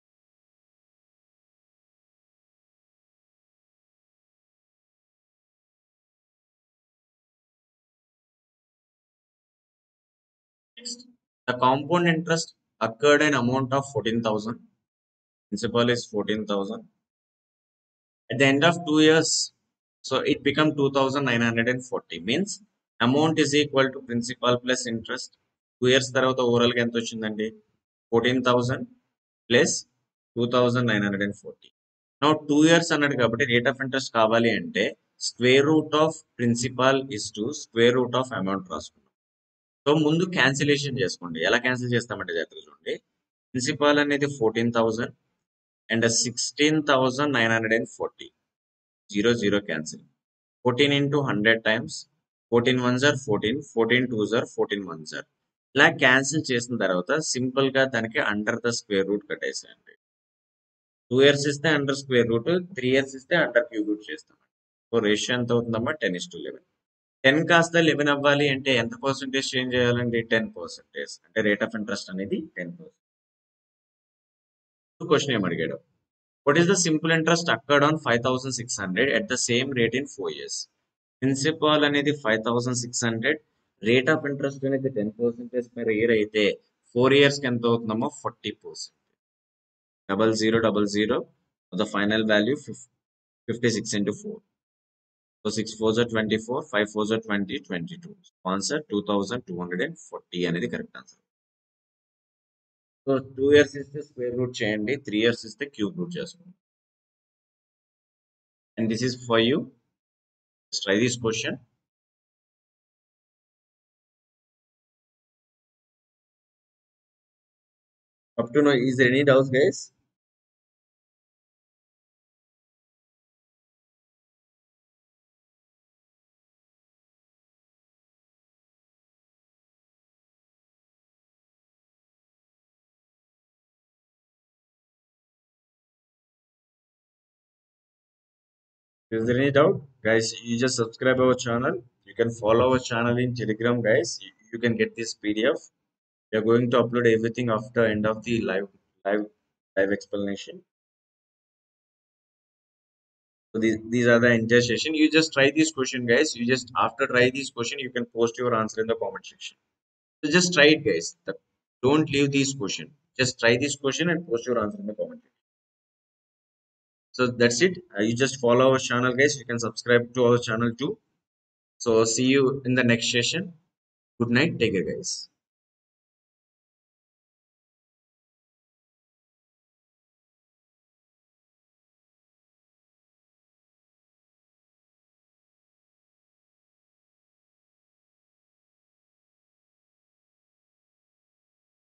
Next, the compound interest occurred in amount of 14,000. Principal is 14,000. At the end of 2 years, so it become 2,940. Means amount is equal to principal plus interest. 2 years తర్వాత overall గా ఎంత వచ్చిందండి? 14,000 plus 2,940. Now 2 years అన్నాడు కాబట్టి rate of interest కావాలి అంటే square root of principal is to square root of amount రాసుకున్నాం. సో ముందు క్యాన్సిలేషన్ చేసుకోండి. ఎలా క్యాన్సిల్ చేస్తామంటే జాగ్రత్తగా చూడండి. ప్రిన్సిపాల్ అనేది 14,000 and 16,940. 0 0 cancel. 14 into 100 times 14 1s are 14, 14 2s are 14 1s are. ఇలా క్యాన్సిల్ చేసిన తర్వాత సింపుల్ గా దానికి అండర్ ద స్క్వేర్ రూట్ కట్టేసేయండి. 2 ఇయర్స్ ఇస్తే అండర్ స్క్వేర్ రూట్, 3 ఇయర్స్ ఇస్తే అండర్ క్యూబ్ రూట్ చేస్తాం. సో రేషియో ఎంత అవుతుందమ్మా? 10:11. 10 కాస్త 11 అవ్వాలి అంటే ఎంత పర్సెంటేజ్ చేంజ్ చేయాలండి? 10%. అంటే రేట్ ఆఫ్ ఇంట్రెస్ట్ అనేది 10%. క్వశ్చన్ ఏం అడిగాడు? What is the simple interest accrued on 5,600 at the same rate in 4 years? Principal అనేది 5,600, రేట్ ఆఫ్ ఇంట్రెస్ట్ అనేది 10% పర్ ఇయర్ అయితే 4 years కి ఎంత అవుతుందమ్మా? 40%. 0000, the final value 56 into 4. So 6 4s are 24, 5 4s are 20, 22. Answer 2240 అనేది correct answer. So 2 years ఇస్తే square root చేయండి, 3 years ఇస్తే క్యూబ్ రూట్ చేసుకోండి. And this is for you. Let's try this question. Up to now, is there any doubts, guys? Is there any doubt? Guys, you just subscribe our channel. You can follow our channel in Telegram, guys. You can get this PDF. We are going to upload everything after end of the live live explanation. So these are the entire session. You just try this question, guys. You just after try this question, you can post your answer in the comment section. So just try it, guys. Don't leave this question. Just try this question and post your answer in the comment section. So that's it. You just follow our channel, guys. You can subscribe to our channel too. So see you in the next session. Good night. Take care, guys.